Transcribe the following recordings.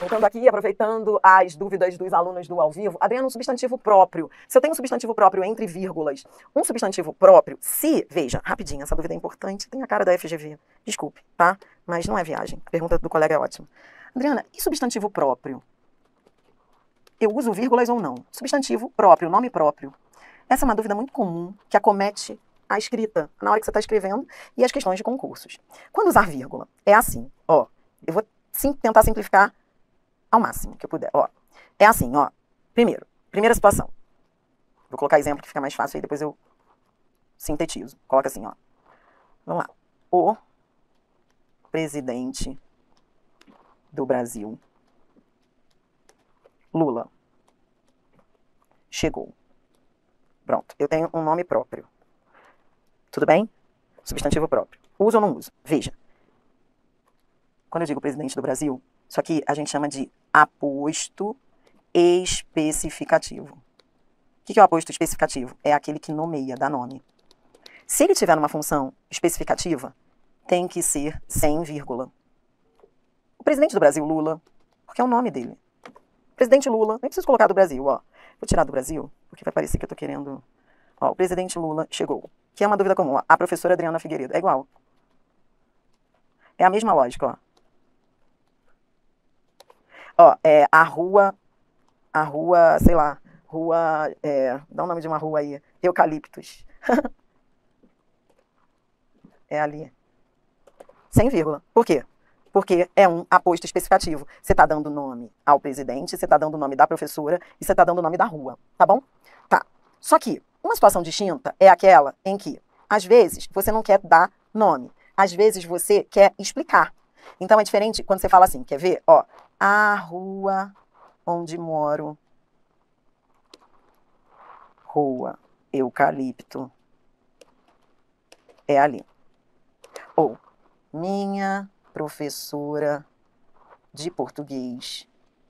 Voltando aqui, aproveitando as dúvidas dos alunos do ao vivo, Adriana, um substantivo próprio. Se eu tenho um substantivo próprio entre vírgulas, um substantivo próprio, se, veja, rapidinho, essa dúvida é importante, tem a cara da FGV, desculpe, tá? Mas não é viagem, a pergunta do colega é ótima. Adriana, e substantivo próprio? Eu uso vírgulas ou não? Substantivo próprio, nome próprio. Essa é uma dúvida muito comum que acomete a escrita, na hora que você está escrevendo, e as questões de concursos. Quando usar vírgula, é assim, ó, eu vou tentar simplificar ao máximo que eu puder, ó. É assim, ó, primeira situação. Vou colocar exemplo que fica mais fácil, aí depois eu sintetizo. Coloca assim, ó. Vamos lá. O presidente do Brasil, Lula, chegou. Pronto, eu tenho um nome próprio. Tudo bem? Substantivo próprio. Uso ou não uso? Veja. Quando eu digo presidente do Brasil, isso aqui a gente chama de aposto especificativo. O que é o aposto especificativo? É aquele que nomeia, dá nome. Se ele tiver numa função especificativa, tem que ser sem vírgula. O presidente do Brasil, Lula, porque é o nome dele. Presidente Lula, nem preciso colocar do Brasil, ó. Vou tirar do Brasil, porque vai parecer que eu tô querendo... Ó, o presidente Lula chegou. Que é uma dúvida comum, ó. A professora Adriana Figueiredo. É igual. É a mesma lógica, ó. Ó, a rua, sei lá, dá o nome de uma rua aí, Eucaliptus. É ali. Sem vírgula. Por quê? Porque é um aposto especificativo. Você está dando nome ao presidente, você está dando o nome da professora e você está dando o nome da rua, tá bom? Tá. Só que uma situação distinta é aquela em que, às vezes, você não quer dar nome. Às vezes, você quer explicar. Então, é diferente quando você fala assim, quer ver? Ó, a rua onde moro, rua Eucalipto, é ali. Ou, minha professora de português,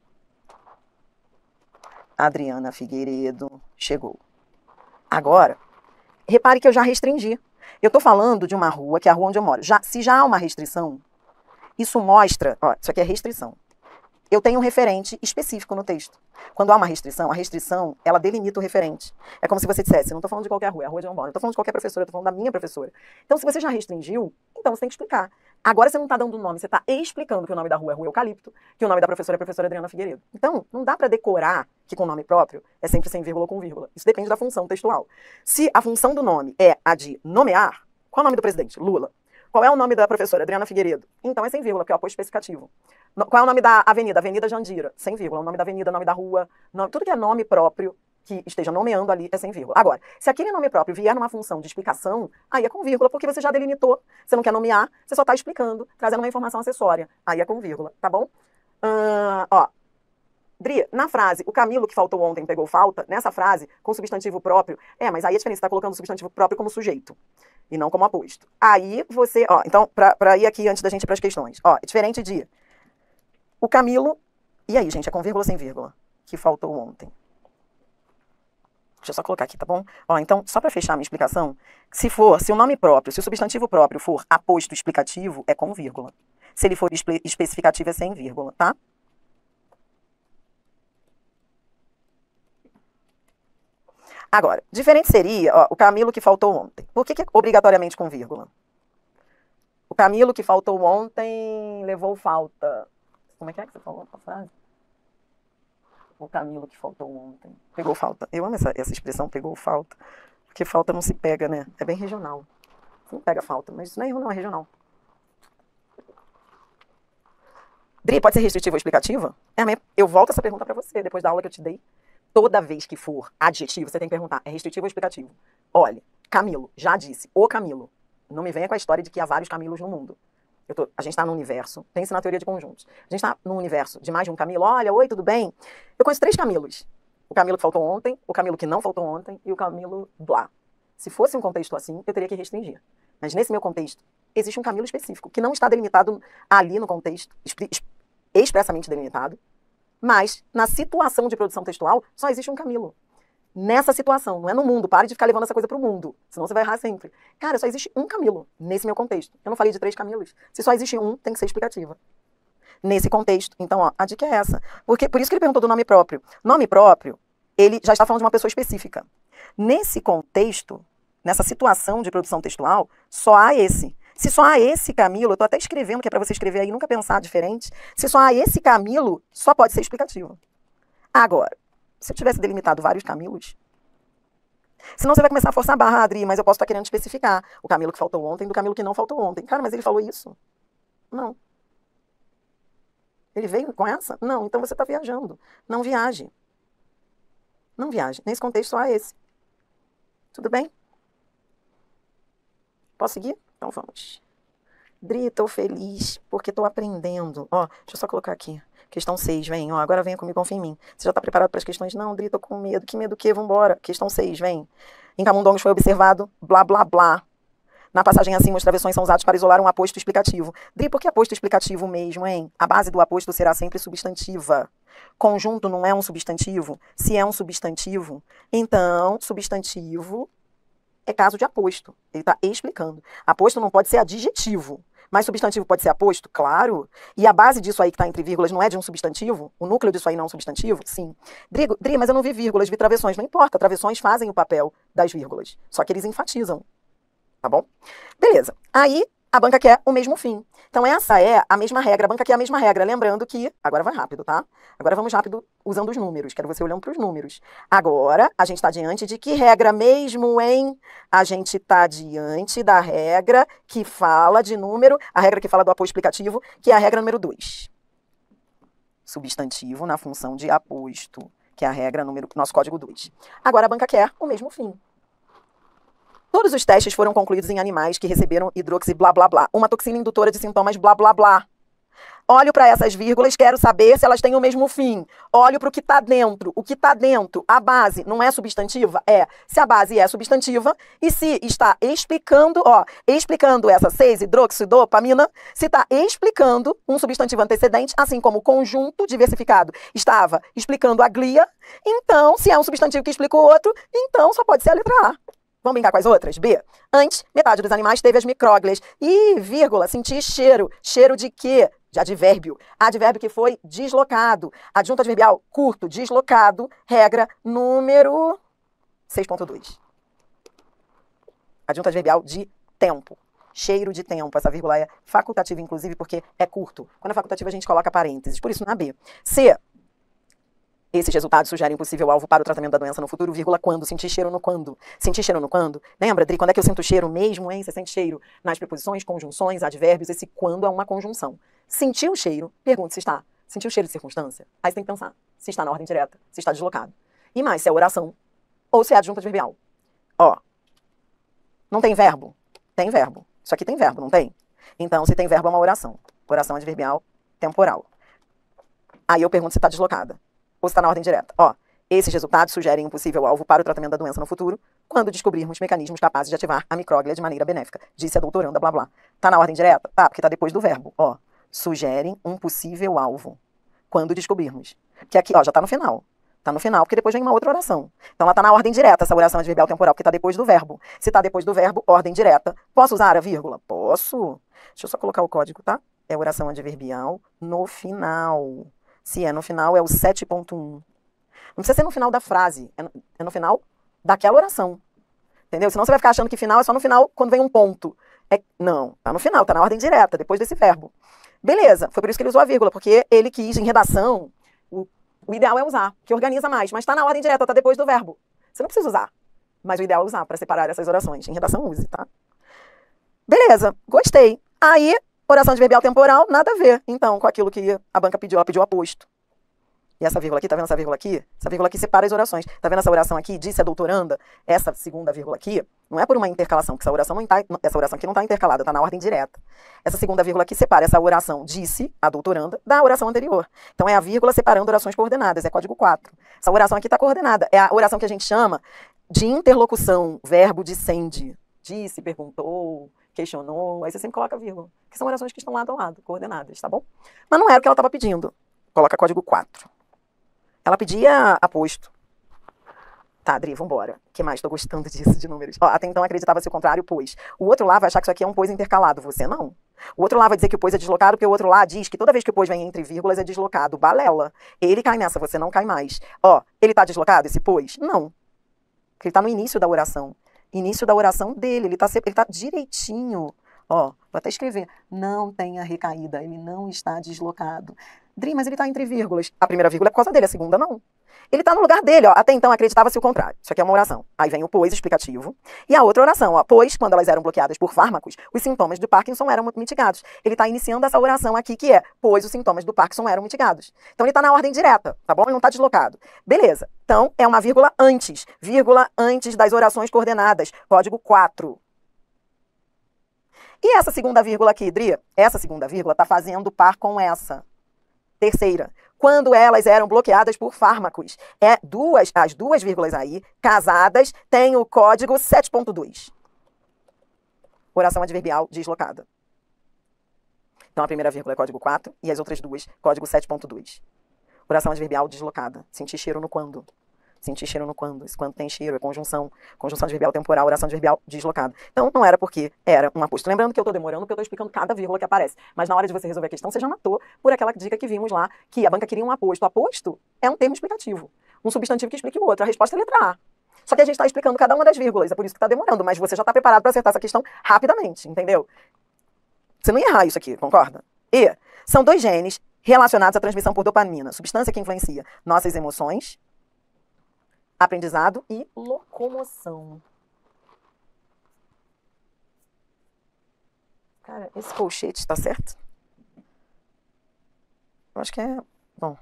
Adriana Figueiredo, chegou. Agora, repare que eu já restringi. Eu estou falando de uma rua, que é a rua onde eu moro. Se já há uma restrição, isso mostra... Ó, isso aqui é restrição. Eu tenho um referente específico no texto. Quando há uma restrição, a restrição, ela delimita o referente. É como se você dissesse, não estou falando de qualquer rua, é a rua de onde eu moro. Não estou falando de qualquer professora, eu estou falando da minha professora. Então, se você já restringiu, então você tem que explicar. Agora você não está dando nome, você está explicando que o nome da rua é Rua Eucalipto, que o nome da professora é professora Adriana Figueiredo. Então, não dá para decorar que com nome próprio é sempre sem vírgula ou com vírgula. Isso depende da função textual. Se a função do nome é a de nomear, qual é o nome do presidente? Lula. Qual é o nome da professora? Adriana Figueiredo. Então é sem vírgula, porque é o aposto especificativo. Qual é o nome da avenida? Avenida Jandira. Sem vírgula. O nome da avenida, nome da rua. Tudo que é nome próprio que esteja nomeando ali é sem vírgula. Agora, se aquele nome próprio vier numa função de explicação, aí é com vírgula, porque você já delimitou. Você não quer nomear, você só está explicando, trazendo uma informação acessória. Aí é com vírgula, tá bom? Ó. Dri, na frase, o Camilo que faltou ontem pegou falta, nessa frase, com substantivo próprio, mas aí a diferença, você está colocando o substantivo próprio como sujeito, e não como aposto. Aí você, ó, então, pra ir aqui antes da gente ir para as questões, ó, é diferente de o Camilo, e aí, gente, é com vírgula ou sem vírgula, que faltou ontem. Deixa eu só colocar aqui, tá bom? Ó, então, só para fechar a minha explicação, se o nome próprio, se o substantivo próprio for aposto explicativo, é com vírgula. Se ele for especificativo, é sem vírgula, tá? Agora, diferente seria, ó, o Camilo que faltou ontem. Por que é obrigatoriamente com vírgula? O Camilo que faltou ontem levou falta. Como é que você falou a frase? O Camilo que faltou ontem pegou falta. Eu amo essa expressão, pegou falta. Porque falta não se pega, né? É bem regional. Você não pega falta, mas isso não é erro, não, é regional. Dri, pode ser restritiva ou explicativa? Eu volto essa pergunta para você, depois da aula que eu te dei. Toda vez que for adjetivo, você tem que perguntar, é restritivo ou explicativo? Olha, Camilo, já disse, o Camilo. Não me venha com a história de que há vários Camilos no mundo. A gente está no universo, pense na teoria de conjuntos. A gente está no universo de mais de um Camilo. Olha, oi, tudo bem? Eu conheço 3 Camilos. O Camilo que faltou ontem, o Camilo que não faltou ontem e o Camilo blá. Se fosse um contexto assim, eu teria que restringir. Mas nesse meu contexto, existe um Camilo específico, que não está delimitado ali no contexto, expressamente delimitado, mas na situação de produção textual, só existe um Camilo. Nessa situação, não é no mundo. Pare de ficar levando essa coisa pro mundo, senão você vai errar sempre. Cara, só existe um Camilo nesse meu contexto. Eu não falei de 3 Camilos. Se só existe um, tem que ser explicativa. nesse contexto. Então, ó, a dica é essa. Porque, por isso que ele perguntou do nome próprio. Nome próprio, ele já está falando de uma pessoa específica. Nesse contexto, nessa situação de produção textual, só há esse. Se só há esse Camilo, eu estou até escrevendo, que é para você escrever aí, nunca pensar diferente. Se só há esse Camilo, só pode ser explicativo. Agora, se eu tivesse delimitado vários Camilos, senão você vai começar a forçar a barra, Adri, mas eu posso estar querendo especificar o Camilo que faltou ontem do Camilo que não faltou ontem. Cara, mas ele falou isso? Não. Ele veio com essa? Não, então você está viajando. Não viaje. Não viaje. Nesse contexto só há esse. Tudo bem? Posso seguir? Então vamos. Dri, tô feliz porque tô aprendendo. Ó, deixa eu só colocar aqui. Questão 6, vem. Ó, agora venha comigo, confia em mim. Você já tá preparado para as questões? Não, Dri, tô com medo. Que medo o quê? Vambora. Questão 6, vem. Em Camundongos foi observado, blá, blá, blá. Na passagem acima, os travessões são usados para isolar um aposto explicativo. Dri, por que aposto explicativo mesmo, hein? A base do aposto será sempre substantiva. Conjunto não é um substantivo? Se é um substantivo, então, substantivo é caso de aposto. Ele está explicando. Aposto não pode ser adjetivo. Mas substantivo pode ser aposto? Claro. E a base disso aí que está entre vírgulas não é de um substantivo? O núcleo disso aí não é um substantivo? Sim. Dri, mas eu não vi vírgulas, vi travessões. Não importa, travessões fazem o papel das vírgulas. Só que eles enfatizam. Tá bom? Beleza. Aí, a banca quer o mesmo fim. Então, essa é a mesma regra. A banca quer a mesma regra. Lembrando que... Agora vai rápido, tá? Agora vamos rápido usando os números. Quero você olhando para os números. Agora, a gente está diante de que regra mesmo, hein? A gente está diante da regra que fala de número, a regra que fala do aposto explicativo, que é a regra número 2. Substantivo na função de aposto, que é a regra número... Nosso código 2. Agora, a banca quer o mesmo fim. Todos os testes foram concluídos em animais que receberam hidroxi blá blá blá, uma toxina indutora de sintomas blá blá blá. Olho para essas vírgulas, quero saber se elas têm o mesmo fim. Olho para o que está dentro. O que está dentro, a base, não é substantiva? É. Se a base é substantiva e se está explicando, ó, explicando essa 6-hidroxidopamina, se está explicando um substantivo antecedente, assim como o conjunto diversificado estava explicando a glia, então, se é um substantivo que explica o outro, então só pode ser a letra A. Vamos brincar com as outras? B. Antes, metade dos animais teve as micróglias. E, vírgula, senti cheiro. Cheiro de quê? De advérbio. Advérbio que foi deslocado. Adjunto adverbial curto, deslocado. Regra número 6.2. Adjunto adverbial de tempo. Cheiro de tempo. Essa vírgula é facultativa, inclusive, porque é curto. Quando é facultativa, a gente coloca parênteses. Por isso, na B. C. Esses resultados sugerem um possível alvo para o tratamento da doença no futuro, vírgula, quando? Sentir cheiro no quando. Sentir cheiro no quando? Lembra, Dri, quando é que eu sinto cheiro mesmo, hein? Você sente cheiro nas preposições, conjunções, advérbios, esse quando é uma conjunção. Sentir o cheiro, pergunta se está. Sentir o cheiro de circunstância? Aí você tem que pensar se está na ordem direta, se está deslocado. E mais, se é oração ou se é adjunto adverbial. Ó, não tem verbo? Tem verbo. Isso aqui tem verbo, não tem? Então, se tem verbo, é uma oração. Oração adverbial temporal. Aí eu pergunto se está deslocada. Ou está na ordem direta. Ó, esses resultados sugerem um possível alvo para o tratamento da doença no futuro, quando descobrirmos mecanismos capazes de ativar a micróglia de maneira benéfica, disse a doutoranda, blá blá. Tá na ordem direta? Tá, porque tá depois do verbo. Ó, sugerem um possível alvo, quando descobrirmos. Que aqui, ó, já tá no final. Tá no final, porque depois vem uma outra oração. Então ela tá na ordem direta, essa oração adverbial temporal, porque tá depois do verbo. Se tá depois do verbo, ordem direta. Posso usar a vírgula? Posso. Deixa eu só colocar o código, tá? É oração adverbial no final. Se é no final, é o 7.1. Não precisa ser no final da frase, é no final daquela oração. Entendeu? Senão você vai ficar achando que final é só no final quando vem um ponto. Não, tá no final, tá na ordem direta, depois desse verbo. Beleza, foi por isso que ele usou a vírgula, porque ele quis, em redação, o ideal é usar, que organiza mais, mas tá na ordem direta, tá depois do verbo. Você não precisa usar, mas o ideal é usar para separar essas orações. Em redação, use, tá? Beleza, gostei. Aí... Oração adverbial temporal, nada a ver, então, com aquilo que a banca pediu, ela pediu aposto. E essa vírgula aqui, tá vendo essa vírgula aqui? Essa vírgula aqui separa as orações. Tá vendo essa oração aqui? Disse a doutoranda, essa segunda vírgula aqui, não é por uma intercalação, porque essa oração aqui não tá intercalada, tá na ordem direta. Essa segunda vírgula aqui separa essa oração, disse a doutoranda, da oração anterior. Então é a vírgula separando orações coordenadas, é código 4. Essa oração aqui tá coordenada, é a oração que a gente chama de interlocução, verbo dissende. Disse, perguntou, questionou, aí você sempre coloca vírgula, que são orações que estão lado a lado, coordenadas, tá bom? Mas não era o que ela estava pedindo. Coloca código 4. Ela pedia aposto. Tá, Adri, vambora. O que mais? Tô gostando disso, de números. Ó, até então acreditava-se o contrário, pois. O outro lá vai achar que isso aqui é um pois intercalado. Você não. O outro lá vai dizer que o pois é deslocado, porque o outro lá diz que toda vez que o pois vem entre vírgulas é deslocado. Balela. Ele cai nessa, você não cai mais. Ó, ele tá deslocado, esse pois? Não. Porque ele tá no início da oração. Início da oração dele, ele tá direitinho. Ó, vou até escrever. Não tenha recaída, ele não está deslocado. Dri, mas ele tá entre vírgulas. A primeira vírgula é por causa dele, a segunda não. Ele está no lugar dele, ó. Até então acreditava-se o contrário. Isso aqui é uma oração. Aí vem o pois explicativo. E a outra oração, ó. Pois, quando elas eram bloqueadas por fármacos, os sintomas do Parkinson eram mitigados. Ele está iniciando essa oração aqui, que é, pois os sintomas do Parkinson eram mitigados. Então ele está na ordem direta, tá bom? Ele não está deslocado. Beleza. Então é uma vírgula antes das orações coordenadas. Código 4. E essa segunda vírgula aqui, Dri? Essa segunda vírgula está fazendo par com essa terceira. Quando elas eram bloqueadas por fármacos. As duas vírgulas aí, casadas, têm o código 7.2. Oração adverbial deslocada. Então, a primeira vírgula é código 4 e as outras duas, código 7.2. Oração adverbial deslocada. Sentir cheiro no quando. Sentir cheiro no quando. Esse quando tem cheiro é conjunção. Conjunção adverbial temporal, oração adverbial deslocada. Então, não era porque era um aposto. Lembrando que eu estou demorando porque eu estou explicando cada vírgula que aparece. Mas na hora de você resolver a questão, você já matou por aquela dica que vimos lá, que a banca queria um aposto. Aposto é um termo explicativo. Um substantivo que explique o outro. A resposta é letra A. Só que a gente está explicando cada uma das vírgulas. É por isso que está demorando. Mas você já está preparado para acertar essa questão rapidamente. Entendeu? Você não ia errar isso aqui, concorda? E são dois genes relacionados à transmissão por dopamina. Substância que influencia nossas emoções, aprendizado e locomoção. Cara, esse colchete está certo? Eu acho que é... Bom.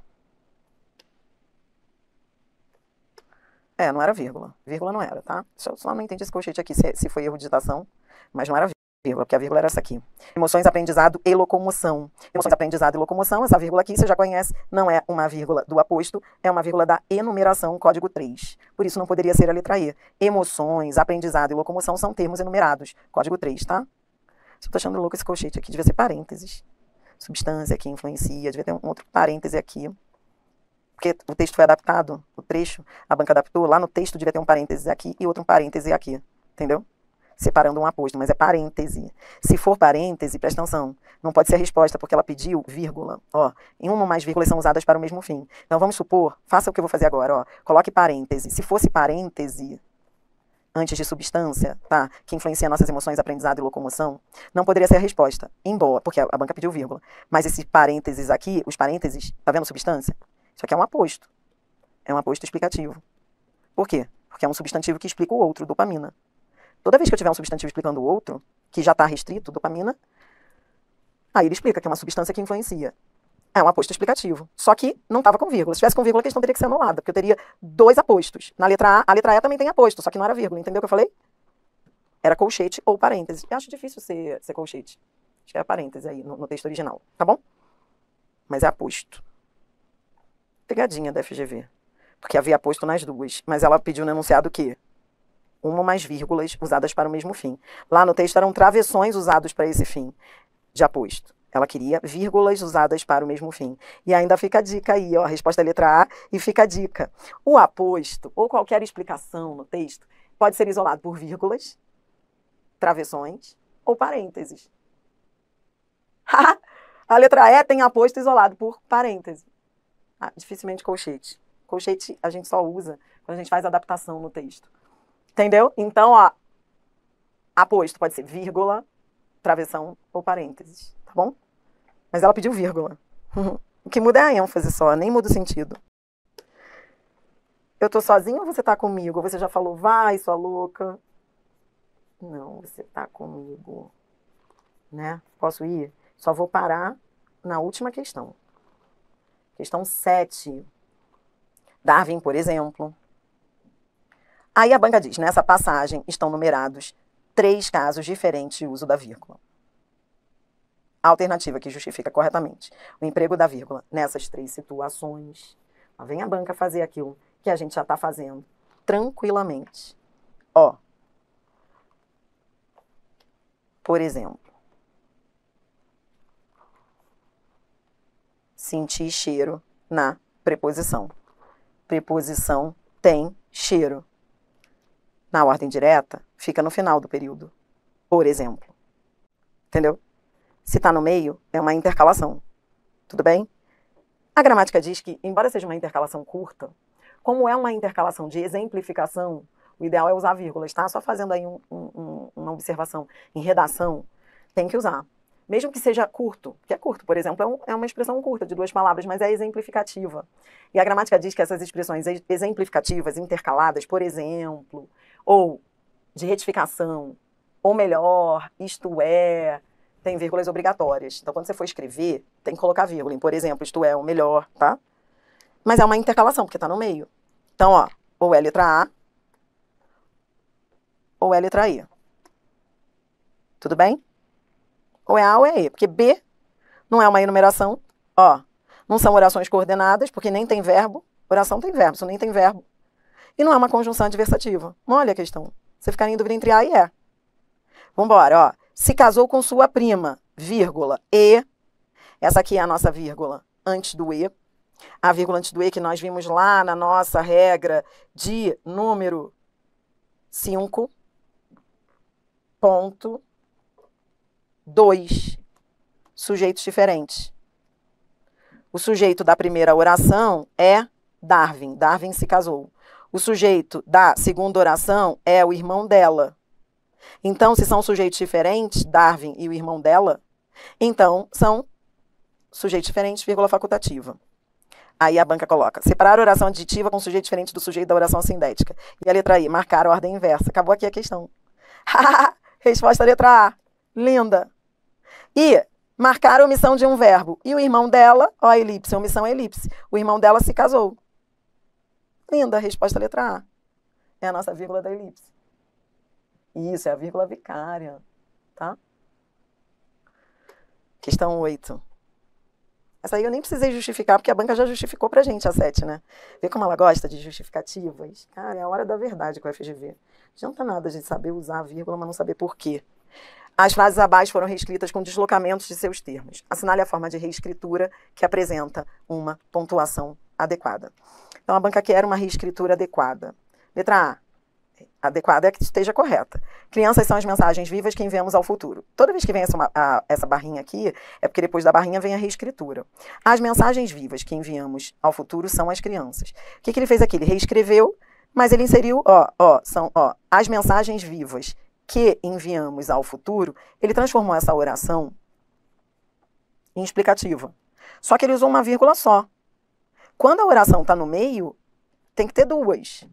Não era vírgula. Vírgula não era, tá? Só não entendi esse colchete aqui, se foi erro de digitação, mas não era vírgula, porque a vírgula era essa aqui. Emoções, aprendizado e locomoção. Emoções, aprendizado e locomoção, essa vírgula aqui você já conhece, não é uma vírgula do aposto, é uma vírgula da enumeração, código 3. Por isso não poderia ser a letra E. Emoções, aprendizado e locomoção são termos enumerados, código 3, tá? Só tô achando louco esse colchete aqui, devia ser parênteses. Substância que influencia, devia ter um outro parêntese aqui. Porque o texto foi adaptado, o trecho, a banca adaptou, lá no texto devia ter um parêntese aqui e outro parêntese aqui, entendeu? Separando um aposto, mas é parêntese. Se for parêntese, presta atenção, não pode ser a resposta, porque ela pediu vírgula. Ó, em uma ou mais vírgulas são usadas para o mesmo fim. Então vamos supor, faça o que eu vou fazer agora, ó, coloque parêntese. Se fosse parêntese antes de substância, tá, que influencia nossas emoções, aprendizado e locomoção, não poderia ser a resposta, embora, porque a banca pediu vírgula. Mas esse parênteses aqui, os parênteses, tá vendo substância? Isso aqui é um aposto. É um aposto explicativo. Por quê? Porque é um substantivo que explica o outro, dopamina. Toda vez que eu tiver um substantivo explicando o outro, que já está restrito, dopamina, aí ele explica que é uma substância que influencia. É um aposto explicativo. Só que não estava com vírgula. Se tivesse com vírgula, a questão teria que ser anulada, porque eu teria dois apostos. Na letra A E também tem aposto, só que não era vírgula. Entendeu o que eu falei? Era colchete ou parêntese. Eu acho difícil ser colchete. Acho que é parêntese aí no texto original, tá bom? Mas é aposto. Pegadinha da FGV. Porque havia aposto nas duas. Mas ela pediu no enunciado o quê? Uma ou mais vírgulas usadas para o mesmo fim. Lá no texto eram travessões usados para esse fim de aposto. Ela queria vírgulas usadas para o mesmo fim. E ainda fica a dica aí, ó, a resposta é a letra A, e fica a dica. O aposto, ou qualquer explicação no texto, pode ser isolado por vírgulas, travessões ou parênteses. A letra E tem aposto isolado por parêntese. Dificilmente colchete. Colchete a gente só usa quando a gente faz adaptação no texto. Entendeu? Então, ó, aposto pode ser vírgula, travessão ou parênteses, tá bom? Mas ela pediu vírgula. O que muda é a ênfase só, nem muda o sentido. Eu tô sozinha ou você tá comigo? Ou você já falou, vai, sua louca? Não, você tá comigo. Né? Posso ir? Só vou parar na última questão. Questão 7. Darwin, por exemplo. Aí a banca diz, nessa passagem estão numerados 3 casos diferentes de uso da vírgula. A alternativa que justifica corretamente o emprego da vírgula nessas 3 situações. Vem a banca fazer aquilo que a gente já está fazendo tranquilamente. Ó, por exemplo, sentir cheiro na preposição. Preposição tem cheiro. Na ordem direta, fica no final do período. Por exemplo. Entendeu? Se está no meio, é uma intercalação. Tudo bem? A gramática diz que, embora seja uma intercalação curta, como é uma intercalação de exemplificação, o ideal é usar vírgulas, tá? Só fazendo aí uma observação. Em redação, tem que usar. Mesmo que seja curto, que é curto, por exemplo, é uma expressão curta de 2 palavras, mas é exemplificativa. E a gramática diz que essas expressões exemplificativas, intercaladas, por exemplo, ou de retificação, ou melhor, isto é, tem vírgulas obrigatórias. Então, quando você for escrever, tem que colocar vírgula. Por exemplo, isto é, o melhor, tá? Mas é uma intercalação, porque tá no meio. Então, ó, ou é letra A, ou é letra E. Tudo bem? Ou é A ou é E, porque B não é uma enumeração, ó, não são orações coordenadas, porque nem tem verbo, oração tem verbo, isso nem tem verbo. E não é uma conjunção adversativa. Olha a questão. Você fica em dúvida entre A e E. Vambora, ó. Se casou com sua prima, vírgula, E. Essa aqui é a nossa vírgula antes do E. A vírgula antes do E que nós vimos lá na nossa regra de número 5.2. Sujeitos diferentes. O sujeito da primeira oração é Darwin. Darwin se casou. O sujeito da segunda oração é o irmão dela. Então, se são sujeitos diferentes, Darwin e o irmão dela, então são sujeitos diferentes, vírgula facultativa. Aí a banca coloca, separar a oração aditiva com sujeito diferente do sujeito da oração sindética. E a letra I, marcar a ordem inversa. Acabou aqui a questão. Resposta letra A. Linda. E marcar a omissão de um verbo. E o irmão dela, ó, elipse, omissão elipse. O irmão dela se casou. Linda, resposta letra A. É a nossa vírgula da elipse. Isso, é a vírgula vicária, tá? Questão 8. Essa aí eu nem precisei justificar, porque a banca já justificou pra gente a 7, né? Vê como ela gosta de justificativas? Cara, é a hora da verdade com a FGV. Não adianta nada a gente saber usar a vírgula, mas não saber por quê. As frases abaixo foram reescritas com deslocamentos de seus termos. Assinale a forma de reescritura que apresenta uma pontuação adequada. Então, a banca quer uma reescritura adequada. Letra A. Adequada é que esteja correta. Crianças são as mensagens vivas que enviamos ao futuro. Toda vez que vem essa barrinha aqui, é porque depois da barrinha vem a reescritura. As mensagens vivas que enviamos ao futuro são as crianças. O que ele fez aqui? Ele reescreveu, mas ele inseriu, são as mensagens vivas que enviamos ao futuro. Ele transformou essa oração em explicativa. Só que ele usou uma vírgula só. Quando a oração está no meio, tem que ter 2.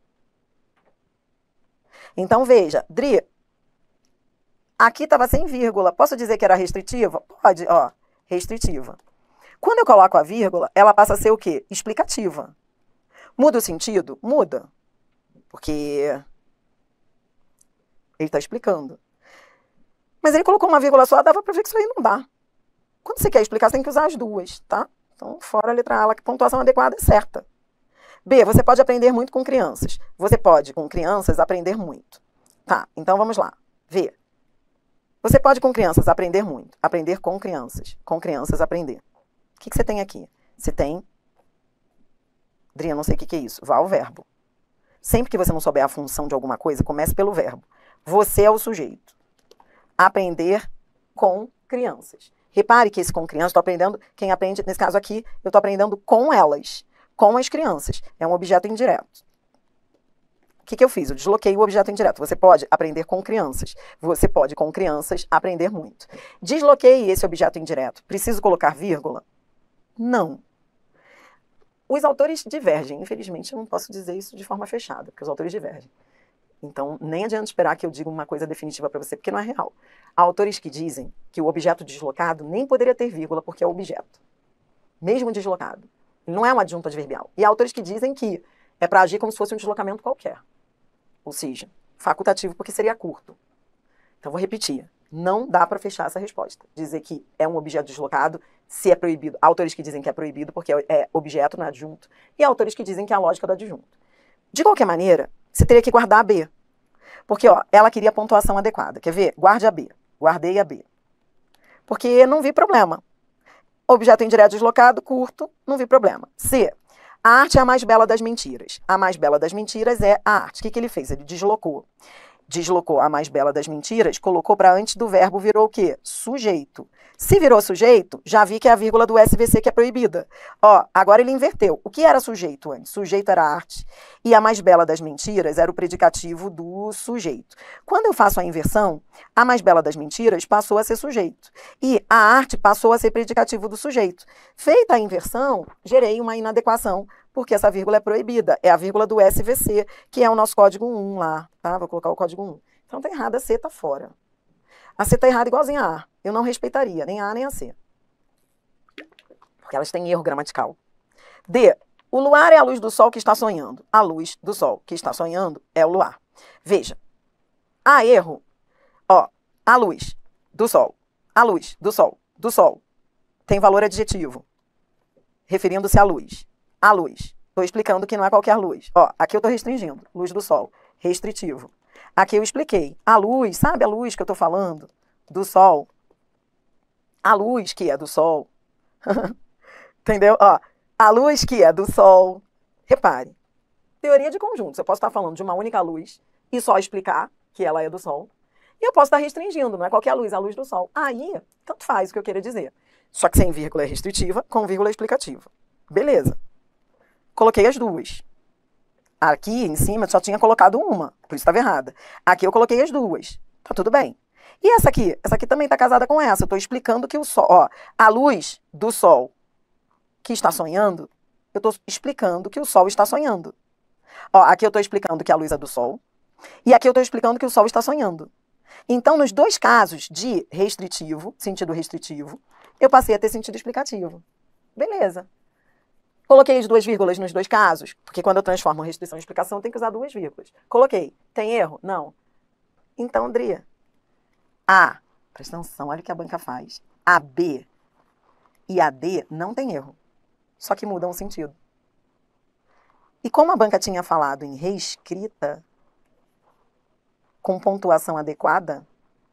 Então, veja, Dri, aqui estava sem vírgula. Posso dizer que era restritiva? Pode, ó, restritiva. Quando eu coloco a vírgula, ela passa a ser o quê? Explicativa. Muda o sentido? Muda. Porque ele está explicando. Mas ele colocou uma vírgula só, dava para ver que isso aí não dá. Quando você quer explicar, você tem que usar as 2, tá? Então, fora a letra A, a pontuação adequada é certa. B, você pode aprender muito com crianças. Você pode, com crianças, aprender muito. Tá, então vamos lá. V. Você pode, com crianças, aprender muito. Aprender com crianças. Com crianças, aprender. O que você tem aqui? Você tem... Dri, eu não sei o que é isso. Vá ao verbo. Sempre que você não souber a função de alguma coisa, comece pelo verbo. Você é o sujeito. Aprender com crianças. Repare que esse com crianças, estou aprendendo... Quem aprende, nesse caso aqui, eu estou aprendendo com elas. Com as crianças. É um objeto indireto. O que eu fiz? Eu desloquei o objeto indireto. Você pode aprender com crianças. Você pode, com crianças, aprender muito. Desloquei esse objeto indireto. Preciso colocar vírgula? Não. Os autores divergem. Infelizmente, eu não posso dizer isso de forma fechada, porque os autores divergem. Então, nem adianta esperar que eu diga uma coisa definitiva para você, porque não é real. Há autores que dizem que o objeto deslocado nem poderia ter vírgula, porque é objeto. Mesmo deslocado. Não é um adjunto adverbial. E há autores que dizem que é para agir como se fosse um deslocamento qualquer. Ou seja, facultativo porque seria curto. Então, vou repetir. Não dá para fechar essa resposta. Dizer que é um objeto deslocado, se é proibido. Há autores que dizem que é proibido porque é objeto, não é adjunto. E há autores que dizem que é a lógica do adjunto. De qualquer maneira, você teria que guardar a B. Porque, ó, ela queria a pontuação adequada. Quer ver? Guarde a B. Guardei a B. Porque não vi problema. Objeto indireto deslocado, curto, não vi problema. C. A arte é a mais bela das mentiras. A mais bela das mentiras é a arte. O que ele fez? Ele deslocou. deslocou a mais bela das mentiras, colocou para antes do verbo, virou o quê? Sujeito. Se virou sujeito, já vi que é a vírgula do SVC que é proibida. Ó, agora ele inverteu. O que era sujeito antes? Sujeito era arte e a mais bela das mentiras era o predicativo do sujeito. Quando eu faço a inversão, a mais bela das mentiras passou a ser sujeito e a arte passou a ser predicativo do sujeito. Feita a inversão, gerei uma inadequação, porque essa vírgula é proibida. É a vírgula do SVC, que é o nosso código 1 lá, tá? Vou colocar o código 1. Então tá errada, a C tá fora. A C tá errada igualzinha a A. Eu não respeitaria nem a A nem a C. Porque elas têm erro gramatical. D. O luar é a luz do sol que está sonhando. A luz do sol que está sonhando é o luar. Veja. Há erro. Ó, a luz do sol. A luz do sol. Do sol. Tem valor adjetivo. Referindo-se à luz. A luz. Estou explicando que não é qualquer luz. Ó, aqui eu estou restringindo. Luz do sol. Restritivo. Aqui eu expliquei. A luz, sabe a luz que eu estou falando? Do sol. A luz que é do sol. Entendeu? Ó, a luz que é do sol. Repare. Teoria de conjuntos. Eu posso estar falando de uma única luz e só explicar que ela é do sol. E eu posso estar restringindo, não é qualquer luz, a luz do sol. Aí, tanto faz o que eu queira dizer. Só que sem vírgula é restritiva, com vírgula é explicativa. Beleza. Coloquei as duas. Aqui em cima eu só tinha colocado uma, por isso estava errada. Aqui eu coloquei as duas. Tá tudo bem. E essa aqui também está casada com essa. Eu estou explicando que o sol, ó, a luz do sol que está sonhando, eu estou explicando que o sol está sonhando. Ó, aqui eu estou explicando que a luz é do sol. E aqui eu estou explicando que o sol está sonhando. Então, nos dois casos de restritivo, sentido restritivo, eu passei a ter sentido explicativo. Beleza. Coloquei as duas vírgulas nos dois casos, porque quando eu transformo restrição em explicação, eu tenho que usar duas vírgulas. Coloquei. Tem erro? Não. Então, Andrea, A, presta atenção, olha o que a banca faz. A B e a D não tem erro, só que mudam o sentido. E como a banca tinha falado em reescrita, com pontuação adequada,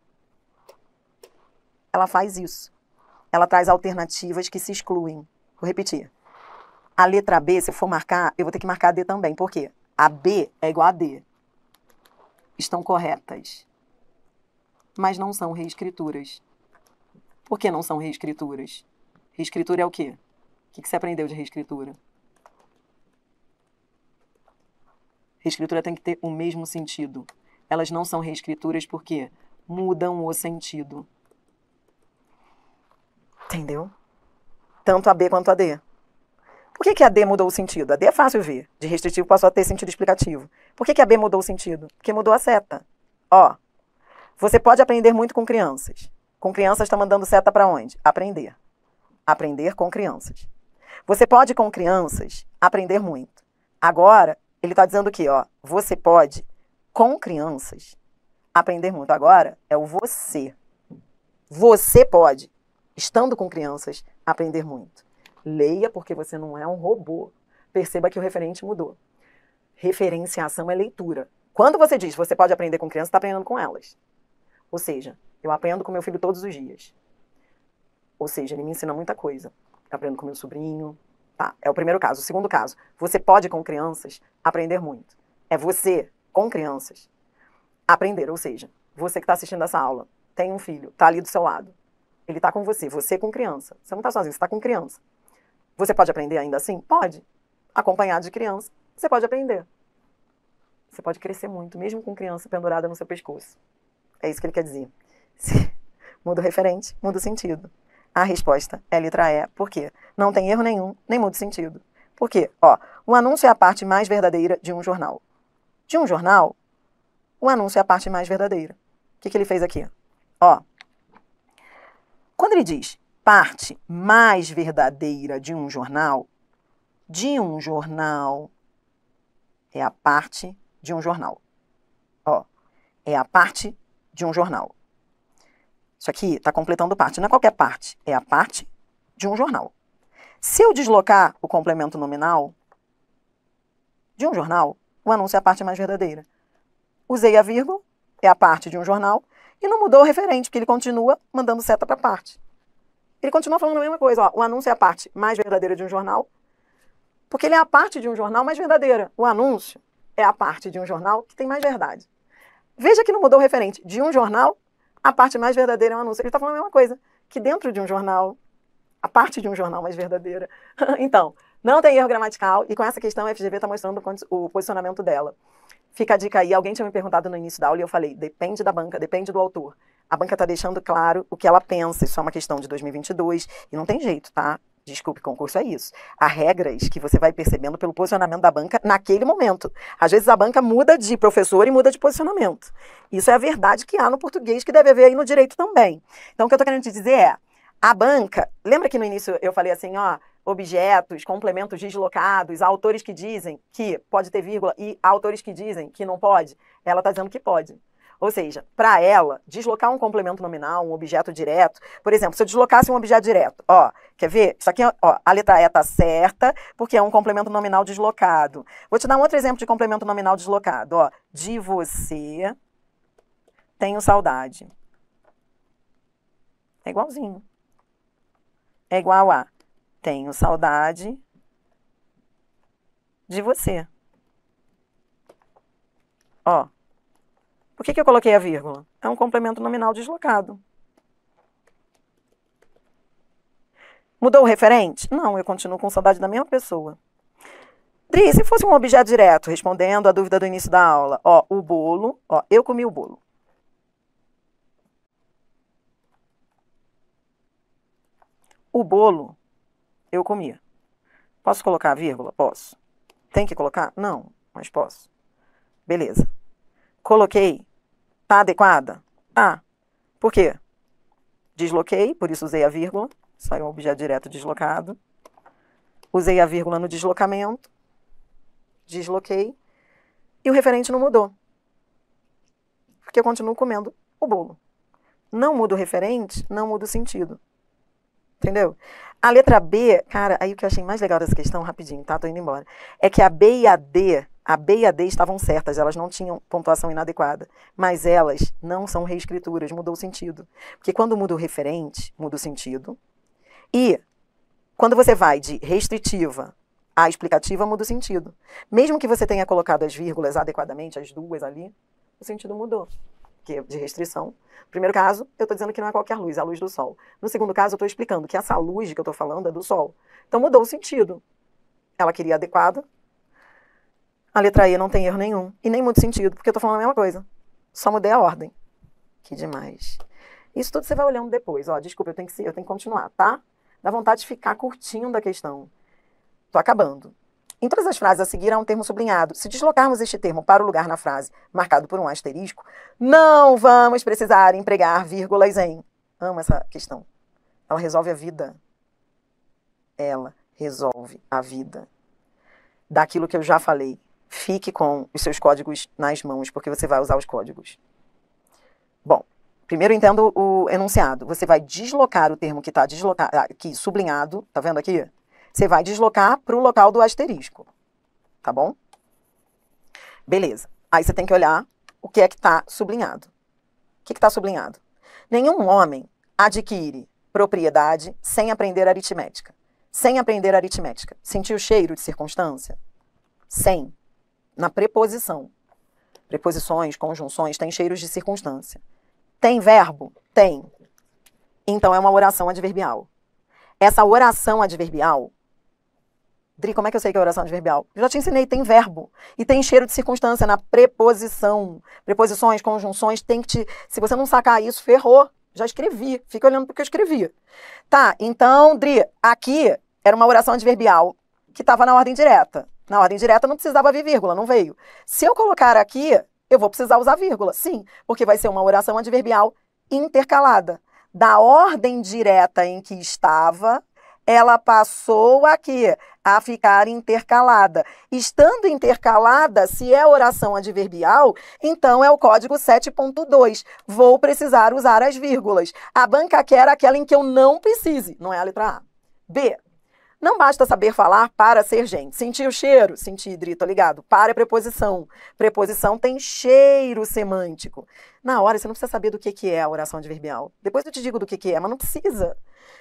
ela faz isso. Ela traz alternativas que se excluem. Vou repetir. A letra B, se eu for marcar, eu vou ter que marcar a D também. Por quê? A B é igual a D. Estão corretas. Mas não são reescrituras. Por que não são reescrituras? Reescritura é o quê? O que você aprendeu de reescritura? Reescritura tem que ter o mesmo sentido. Elas não são reescrituras porque mudam o sentido. Entendeu? Tanto a B quanto a D. Por que a D mudou o sentido? A D é fácil ver. De restritivo passou a ter sentido explicativo. Por que a B mudou o sentido? Porque mudou a seta. Ó, você pode aprender muito com crianças. Com crianças está mandando seta para onde? Aprender. Aprender com crianças. Você pode, com crianças, aprender muito. Agora, ele está dizendo aqui, ó, você pode, com crianças, aprender muito. Agora, é o você. Você pode, estando com crianças, aprender muito. Leia, porque você não é um robô. Perceba que o referente mudou. Referenciação é leitura. Quando você diz você pode aprender com crianças, está aprendendo com elas. Ou seja, eu aprendo com meu filho todos os dias. Ou seja, ele me ensina muita coisa. Eu aprendo com meu sobrinho. Tá, é o primeiro caso. O segundo caso, você pode com crianças aprender muito. É você, com crianças, aprender. Ou seja, você que está assistindo essa aula, tem um filho, está ali do seu lado. Ele está com você com criança. Você não está sozinho, você está com criança. Você pode aprender ainda assim? Pode. Acompanhado de criança, você pode aprender. Você pode crescer muito, mesmo com criança pendurada no seu pescoço. É isso que ele quer dizer. Se muda o referente, muda o sentido. A resposta é a letra E. Por quê? Não tem erro nenhum, nem muda o sentido. Por quê? Ó, o anúncio é a parte mais verdadeira de um jornal. De um jornal, o anúncio é a parte mais verdadeira. O que ele fez aqui? Ó, quando ele diz parte mais verdadeira de um jornal é a parte de um jornal. Ó, é a parte de um jornal. Isso aqui está completando parte. Não é qualquer parte, é a parte de um jornal. Se eu deslocar o complemento nominal de um jornal, o anúncio é a parte mais verdadeira. Usei a vírgula, é a parte de um jornal, e não mudou o referente, porque ele continua mandando seta para a parte. Ele continua falando a mesma coisa. Ó, o anúncio é a parte mais verdadeira de um jornal, porque ele é a parte de um jornal mais verdadeira. O anúncio é a parte de um jornal que tem mais verdade. Veja que não mudou o referente. De um jornal, a parte mais verdadeira é um anúncio. Ele está falando a mesma coisa. Que dentro de um jornal, a parte de um jornal mais verdadeira. Então, não tem erro gramatical. E com essa questão, a FGV está mostrando o posicionamento dela. Fica a dica aí. Alguém tinha me perguntado no início da aula e eu falei, depende da banca, depende do autor. A banca está deixando claro o que ela pensa. Isso é uma questão de 2022 e não tem jeito, tá? Desculpe, concurso é isso. Há regras que você vai percebendo pelo posicionamento da banca naquele momento. Às vezes a banca muda de professor e muda de posicionamento. Isso é a verdade que há no português, que deve haver aí no direito também. Então o que eu estou querendo te dizer é, a banca, lembra que no início eu falei assim, ó, objetos, complementos deslocados, há autores que dizem que pode ter vírgula e há autores que dizem que não pode? Ela está dizendo que pode. Ou seja, para ela, deslocar um complemento nominal, um objeto direto, por exemplo, se eu deslocasse um objeto direto, ó, quer ver? Isso aqui, ó, a letra E tá certa, porque é um complemento nominal deslocado. Vou te dar um outro exemplo de complemento nominal deslocado, ó. De você, tenho saudade. É igualzinho. É igual a, tenho saudade de você. Ó. Por que eu coloquei a vírgula? É um complemento nominal deslocado. Mudou o referente? Não, eu continuo com saudade da mesma pessoa. Dri, se fosse um objeto direto, respondendo a dúvida do início da aula, ó, o bolo, ó, eu comi o bolo. O bolo, eu comia. Posso colocar a vírgula? Posso. Tem que colocar? Não, mas posso. Beleza. Coloquei. Tá adequada? Tá. Por quê? Desloquei, por isso usei a vírgula. Saiu um objeto direto deslocado. Usei a vírgula no deslocamento. Desloquei. E o referente não mudou. Porque eu continuo comendo o bolo. Não muda o referente, não muda o sentido. Entendeu? A letra B, cara, aí o que eu achei mais legal dessa questão, rapidinho, tá? Tô indo embora. É que a B e a D estavam certas, elas não tinham pontuação inadequada. Mas elas não são reescrituras, mudou o sentido. Porque quando muda o referente, muda o sentido. E quando você vai de restritiva a explicativa, muda o sentido. Mesmo que você tenha colocado as vírgulas adequadamente, as duas ali, o sentido mudou. Que é de restrição. No primeiro caso, eu estou dizendo que não é qualquer luz, é a luz do sol. No segundo caso, eu estou explicando que essa luz que eu estou falando é do sol. Então mudou o sentido. Ela queria adequada. A letra E não tem erro nenhum. E nem muda o sentido, porque eu estou falando a mesma coisa. Só mudei a ordem. Que demais. Isso tudo você vai olhando depois. Ó, desculpa, eu tenho que continuar, tá? Dá vontade de ficar curtindo a questão. Tô acabando. Em todas as frases a seguir há um termo sublinhado. Se deslocarmos este termo para o lugar na frase marcado por um asterisco, não vamos precisar empregar vírgulas em. Amo essa questão. Ela resolve a vida. Ela resolve a vida. Daquilo que eu já falei. Fique com os seus códigos nas mãos, porque você vai usar os códigos. Bom, primeiro entendo o enunciado. Você vai deslocar o termo que está aqui sublinhado, tá vendo aqui? Você vai deslocar para o local do asterisco, tá bom? Beleza. Aí você tem que olhar o que é que está sublinhado. O que está sublinhado? Nenhum homem adquire propriedade sem aprender aritmética. Sem aprender aritmética. Sentiu o cheiro de circunstância? Sem. Na preposição. Preposições, conjunções, têm cheiros de circunstância. Tem verbo? Tem. Então é uma oração adverbial. Essa oração adverbial... Dri, como é que eu sei que é oração adverbial? Eu já te ensinei, tem verbo. E tem cheiro de circunstância na preposição. Preposições, conjunções, tem que te... Se você não sacar isso, ferrou. Já escrevi. Fica olhando porque eu escrevi. Tá, então, Dri, aqui era uma oração adverbial que estava na ordem direta. Na ordem direta não precisava vir vírgula, não veio. Se eu colocar aqui, eu vou precisar usar vírgula. Sim, porque vai ser uma oração adverbial intercalada. Da ordem direta em que estava... ela passou aqui a ficar intercalada. Estando intercalada, se é oração adverbial, então é o código 7.2. Vou precisar usar as vírgulas. A banca quer aquela em que eu não precise, não é a letra A. B. Não basta saber falar para ser gente. Sentir o cheiro? Sentir, Dri, tô ligado. Para é preposição. Preposição tem cheiro semântico. Na hora, você não precisa saber do que é a oração adverbial. Depois eu te digo do que é, mas não precisa.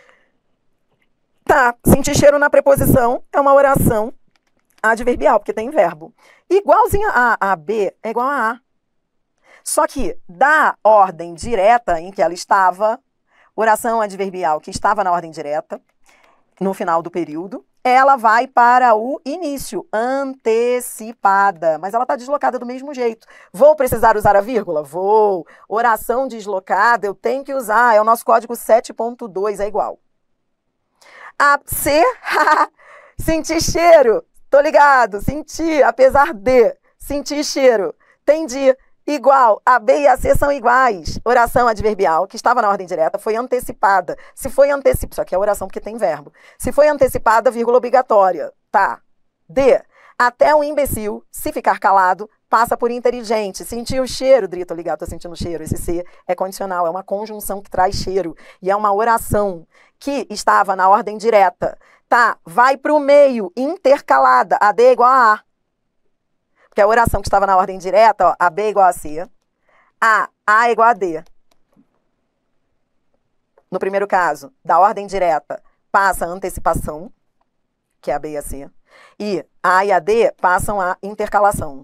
Tá, sentir cheiro na preposição é uma oração adverbial, porque tem verbo. Igualzinha a B é igual a A. Só que da ordem direta em que ela estava, oração adverbial que estava na ordem direta, no final do período, ela vai para o início, antecipada. Mas ela está deslocada do mesmo jeito. Vou precisar usar a vírgula? Vou. Oração deslocada, eu tenho que usar. É o nosso código 7.2, é igual. A C, sentir cheiro. Tô ligado, senti, apesar de. Sentir cheiro. Entendi. Igual, a B e a C são iguais. Oração adverbial, que estava na ordem direta, foi antecipada. Se foi antecipada, isso aqui é oração porque tem verbo. Se foi antecipada, vírgula obrigatória. Tá. D, até um imbecil, se ficar calado, passa por inteligente. Sentir o cheiro, Drito, ligado, tô sentindo cheiro. Esse C é condicional, é uma conjunção que traz cheiro. E é uma oração que estava na ordem direta. Tá, vai para o meio, intercalada. A D é igual a A. Porque a oração que estava na ordem direta, ó, a B é igual a C, A é igual a D. No primeiro caso, da ordem direta, passa a antecipação, que é a B e a C, e A e a D passam a intercalação.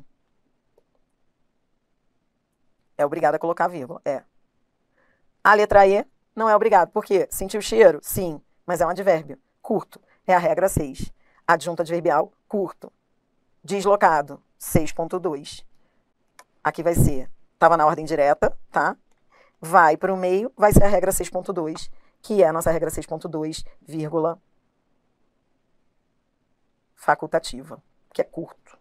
É obrigado a colocar vírgula, é. A letra E não é obrigado, por quê? Sentiu o cheiro? Sim, mas é um advérbio, curto, é a regra 6. Adjunto adverbial, curto. Deslocado, 6.2. Aqui vai ser, estava na ordem direta, tá? Vai para o meio, vai ser a regra 6.2, que é a nossa regra 6.2, vírgula, facultativa, que é curto.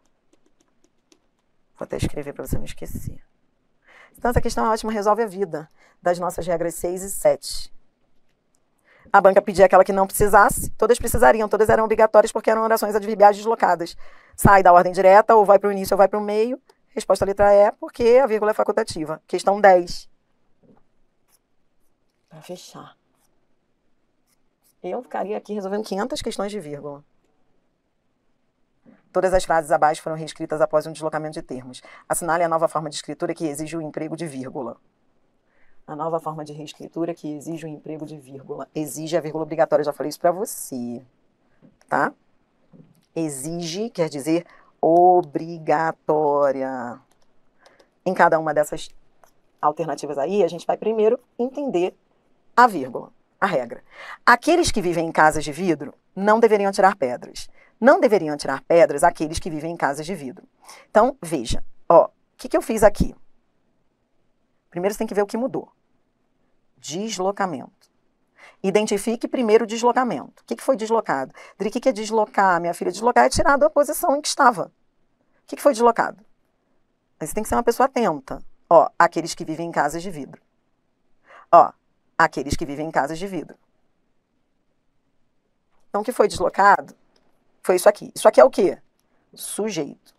Vou até escrever para você não esquecer. Então, essa questão é ótima, resolve a vida das nossas regras 6 e 7. A banca pedia aquela que não precisasse, todas precisariam, todas eram obrigatórias porque eram orações adverbiais deslocadas. Sai da ordem direta, ou vai para o início ou vai para o meio. Resposta letra E, porque a vírgula é facultativa. Questão 10. Para fechar. Eu ficaria aqui resolvendo 500 questões de vírgula. Todas as frases abaixo foram reescritas após um deslocamento de termos. Assinale a nova forma de escritura que exige o emprego de vírgula. A nova forma de reescritura que exige o emprego de vírgula. Exige a vírgula obrigatória, já falei isso para você. Tá? Exige quer dizer obrigatória. Em cada uma dessas alternativas aí, a gente vai primeiro entender a vírgula, a regra. Aqueles que vivem em casas de vidro não deveriam tirar pedras. Não deveriam tirar pedras aqueles que vivem em casas de vidro. Então, veja, ó, o que eu fiz aqui? Primeiro você tem que ver o que mudou. Deslocamento. Identifique primeiro o deslocamento. O que foi deslocado? Dri, o que é deslocar, minha filha? Deslocar é tirar da posição em que estava. O que foi deslocado? Você tem que ser uma pessoa atenta. Ó, aqueles que vivem em casas de vidro. Ó, aqueles que vivem em casas de vidro. Então, o que foi deslocado foi isso aqui. Isso aqui é o quê? Sujeito.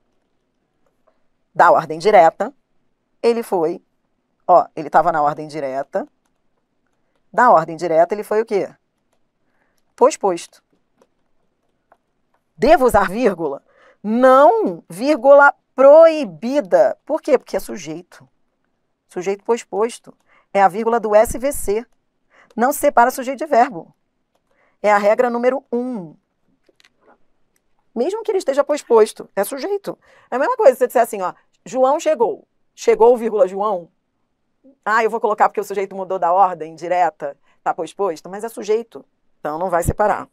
Da ordem direta, ele foi, ó, ele estava na ordem direta. Da ordem direta, ele foi o quê? Posposto. Devo usar vírgula? Não, vírgula proibida. Por quê? Porque é sujeito. Sujeito posposto. É a vírgula do SVC. Não se separa sujeito de verbo. É a regra número 1. Mesmo que ele esteja posposto, é sujeito. É a mesma coisa se você disser assim, ó, João chegou. Chegou, vírgula, João. Ah, eu vou colocar porque o sujeito mudou da ordem direta, tá posposto, mas é sujeito. Então não vai separar.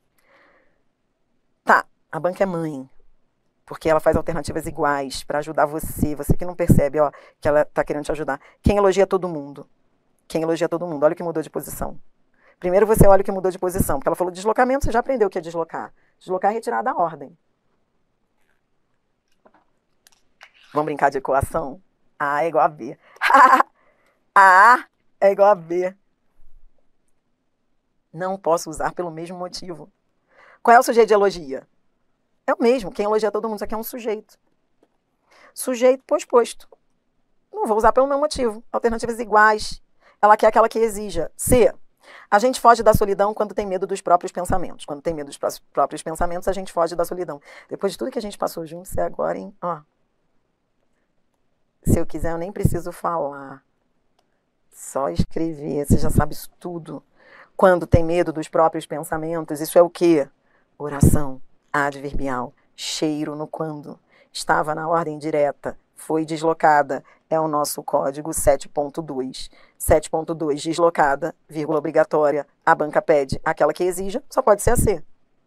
Tá, a banca é mãe. Porque ela faz alternativas iguais para ajudar você. Você que não percebe, ó, que ela tá querendo te ajudar. Quem elogia todo mundo? Quem elogia todo mundo? Olha o que mudou de posição. Primeiro você olha o que mudou de posição. Porque ela falou deslocamento, você já aprendeu o que é deslocar. Deslocar é retirar da ordem. Vamos brincar de equação? A é igual a B. A é igual a B. Não posso usar pelo mesmo motivo. Qual é o sujeito de elogia? É o mesmo. Quem elogia todo mundo, isso aqui é um sujeito. Sujeito posposto. Não vou usar pelo mesmo motivo. Alternativas iguais. Ela quer aquela que exija. C. A gente foge da solidão quando tem medo dos próprios pensamentos. Quando tem medo dos próprios pensamentos, a gente foge da solidão. Depois de tudo que a gente passou junto, você agora, hein? Ó. Se eu quiser, eu nem preciso falar. Só escrever. Você já sabe isso tudo. Quando tem medo dos próprios pensamentos, isso é o quê? Oração adverbial. Cheiro no quando. Estava na ordem direta. Foi deslocada. é o nosso código 7.2. 7.2, deslocada, vírgula obrigatória, a banca pede aquela que exija, só pode ser a C.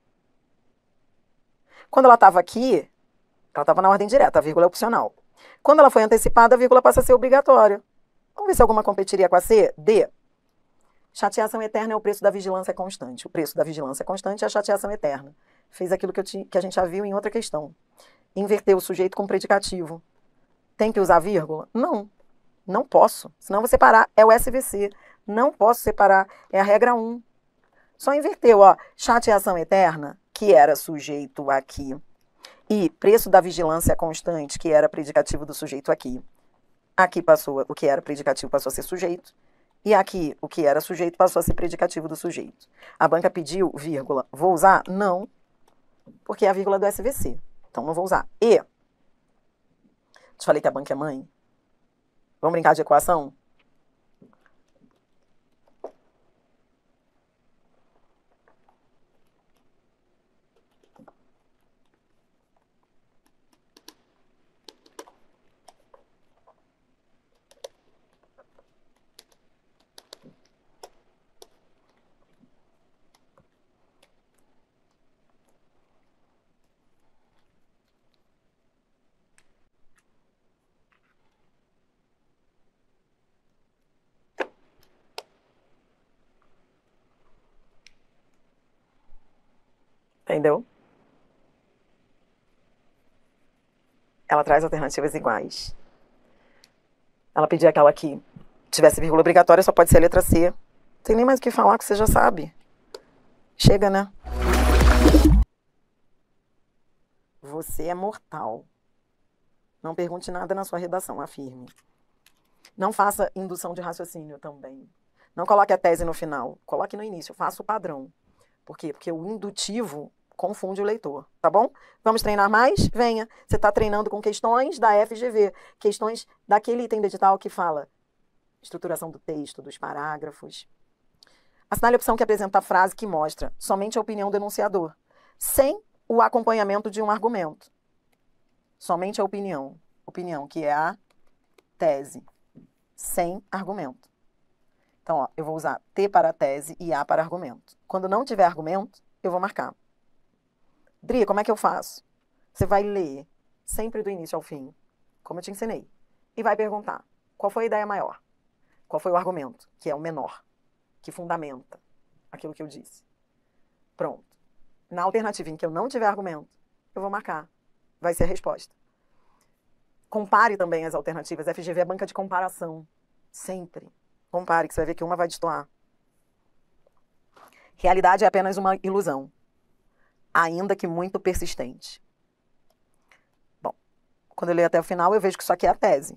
Quando ela estava aqui, ela estava na ordem direta, a vírgula é opcional. Quando ela foi antecipada, a vírgula passa a ser obrigatória. Vamos ver se alguma competiria com a C? D. Chateação eterna é o preço da vigilância constante. O preço da vigilância constante é a chateação eterna. Fez aquilo que a gente já viu em outra questão. Inverter o sujeito com predicativo. Tem que usar vírgula? Não. Não posso. Senão eu vou separar. É o SVC. Não posso separar. É a regra 1. Só inverteu, ó. Chateação eterna, que era sujeito aqui. E preço da vigilância constante, que era predicativo do sujeito aqui. Aqui passou, o que era predicativo passou a ser sujeito. E aqui, o que era sujeito passou a ser predicativo do sujeito. A banca pediu, vírgula, vou usar? Não, porque é a vírgula do SVC. Então, não vou usar. E, te falei que a banca é mãe. Vamos brincar de equação? Entendeu? Ela traz alternativas iguais. Ela pediu aquela que tivesse vírgula obrigatória, só pode ser a letra C. Não tem nem mais o que falar, que você já sabe. Chega, né? Você é mortal. Não pergunte nada na sua redação, afirme. Não faça indução de raciocínio também. Não coloque a tese no final, coloque no início, faça o padrão. Por quê? Porque o indutivo confunde o leitor, tá bom? Vamos treinar mais? Venha. Você está treinando com questões da FGV, questões daquele item do edital que fala estruturação do texto, dos parágrafos. Assinale a opção que apresenta a frase que mostra somente a opinião do enunciador, sem o acompanhamento de um argumento. Somente a opinião. Opinião, que é a tese, sem argumento. Então, ó, eu vou usar T para tese e A para argumento. Quando não tiver argumento, eu vou marcar. Dri, como é que eu faço? Você vai ler sempre do início ao fim, como eu te ensinei, e vai perguntar qual foi a ideia maior, qual foi o argumento, que é o menor, que fundamenta aquilo que eu disse. Pronto. Na alternativa em que eu não tiver argumento, eu vou marcar. Vai ser a resposta. Compare também as alternativas. FGV é banca de comparação. Sempre. Compare, que você vai ver que uma vai destoar. Realidade é apenas uma ilusão, ainda que muito persistente. Bom, quando eu leio até o final, eu vejo que isso aqui é a tese.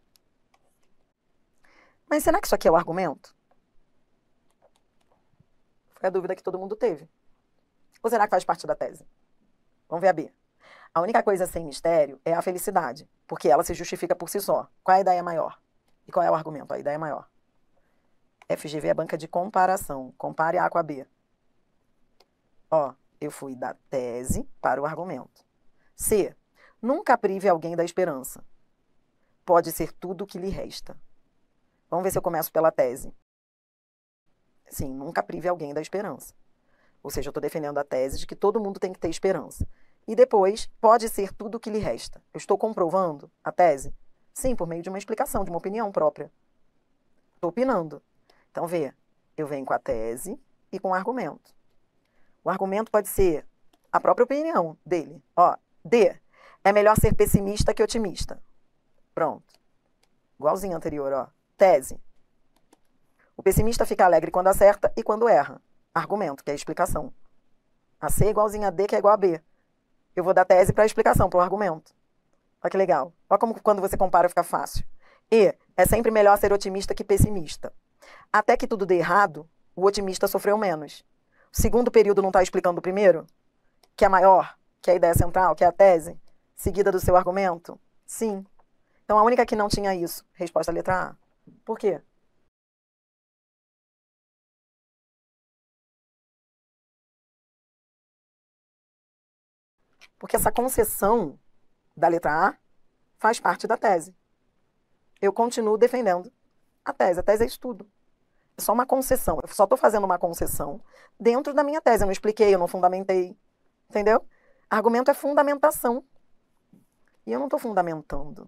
Mas será que isso aqui é o argumento? Foi a dúvida que todo mundo teve. Ou será que faz parte da tese? Vamos ver a B. A única coisa sem mistério é a felicidade, porque ela se justifica por si só. Qual é a ideia maior? E qual é o argumento? A ideia maior. FGV é banca de comparação. Compare A com a B. Ó, eu fui da tese para o argumento. C. Nunca prive alguém da esperança. Pode ser tudo o que lhe resta. Vamos ver se eu começo pela tese. Sim, nunca prive alguém da esperança. Ou seja, eu estou defendendo a tese de que todo mundo tem que ter esperança. E depois, pode ser tudo o que lhe resta. Eu estou comprovando a tese? Sim, por meio de uma explicação, de uma opinião própria. Estou opinando. Então, vê, eu venho com a tese e com o argumento. O argumento pode ser a própria opinião dele. Ó, D, é melhor ser pessimista que otimista. Pronto. Igualzinho anterior, ó. Tese. O pessimista fica alegre quando acerta e quando erra. Argumento, que é a explicação. A C é igualzinho a D, que é igual a B. Eu vou da tese para a explicação, para o argumento. Olha que legal. Olha como quando você compara fica fácil. E é sempre melhor ser otimista que pessimista. Até que tudo dê errado, o otimista sofreu menos. O segundo período não está explicando o primeiro? Que é maior, que é a ideia central, que é a tese, seguida do seu argumento? Sim. Então a única que não tinha isso, resposta letra A. Por quê? Porque essa concessão da letra A faz parte da tese. eu continuo defendendo a tese. A tese é estudo. É só uma concessão. Eu só estou fazendo uma concessão dentro da minha tese. Eu não expliquei, eu não fundamentei. Entendeu? Argumento é fundamentação. E eu não estou fundamentando.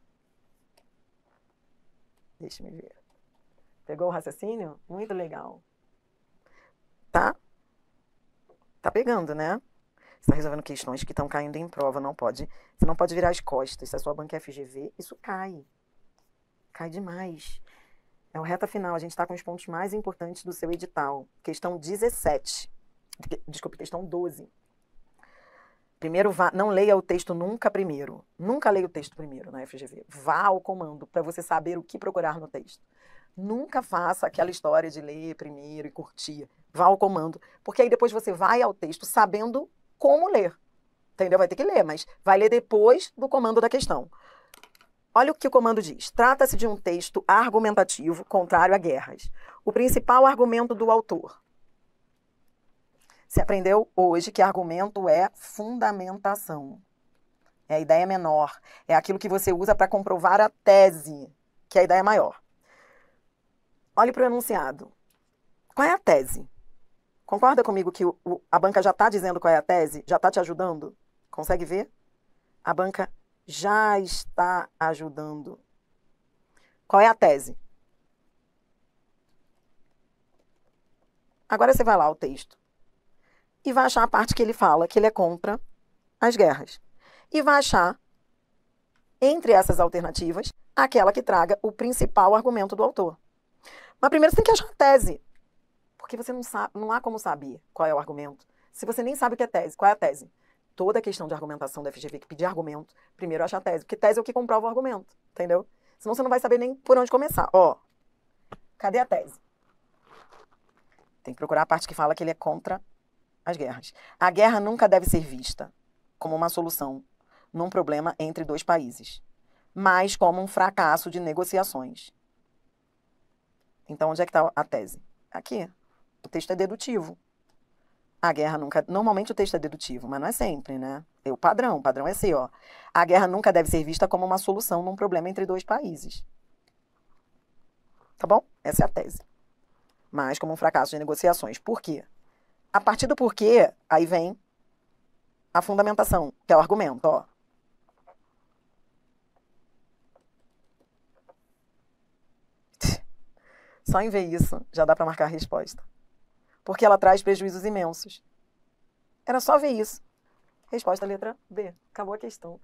Deixa eu ver. Pegou o raciocínio? Muito legal. Tá? Tá pegando, né? Você está resolvendo questões que estão caindo em prova. Não pode. Você não pode virar as costas. Se a sua banca é FGV, isso cai. Cai demais. É o reta final. A gente está com os pontos mais importantes do seu edital. Questão 17. Desculpe, questão 12. Primeiro, não leia o texto nunca primeiro. Nunca leia o texto primeiro na FGV. Vá ao comando para você saber o que procurar no texto. Nunca faça aquela história de ler primeiro e curtir. Vá ao comando. Porque aí depois você vai ao texto sabendo como ler. Entendeu? Vai ter que ler, mas vai ler depois do comando da questão. Olha o que o comando diz. Trata-se de um texto argumentativo contrário a guerras. O principal argumento do autor. Você aprendeu hoje que argumento é fundamentação. É a ideia menor. É aquilo que você usa para comprovar a tese, que é a ideia maior. Olhe para o enunciado. Qual é a tese? Concorda comigo que a banca já está dizendo qual é a tese? Já está te ajudando? Consegue ver? A banca já está ajudando. Qual é a tese? Agora você vai lá ao texto e vai achar a parte que ele fala que ele é contra as guerras. E vai achar, entre essas alternativas, aquela que traga o principal argumento do autor. Mas primeiro você tem que achar a tese. Porque você não sabe, não há como saber qual é o argumento. Se você nem sabe o que é tese, qual é a tese? Toda questão de argumentação da FGV que pedir argumento, primeiro acha a tese. Porque tese é o que comprova o argumento, entendeu? Senão você não vai saber nem por onde começar. Ó, cadê a tese? Tem que procurar a parte que fala que ele é contra as guerras. A guerra nunca deve ser vista como uma solução num problema entre dois países, mas como um fracasso de negociações. Então, onde é que está a tese? Aqui. O texto é dedutivo. A guerra nunca... Normalmente o texto é dedutivo, mas não é sempre, né? É o padrão é esse, ó. A guerra nunca deve ser vista como uma solução num problema entre dois países. Tá bom? Essa é a tese. Mas como um fracasso de negociações. Por quê? A partir do porquê, aí vem a fundamentação, que é o argumento, ó. Só em ver isso, já dá para marcar a resposta. Porque ela traz prejuízos imensos. Era só ver isso. Resposta letra B. Acabou a questão.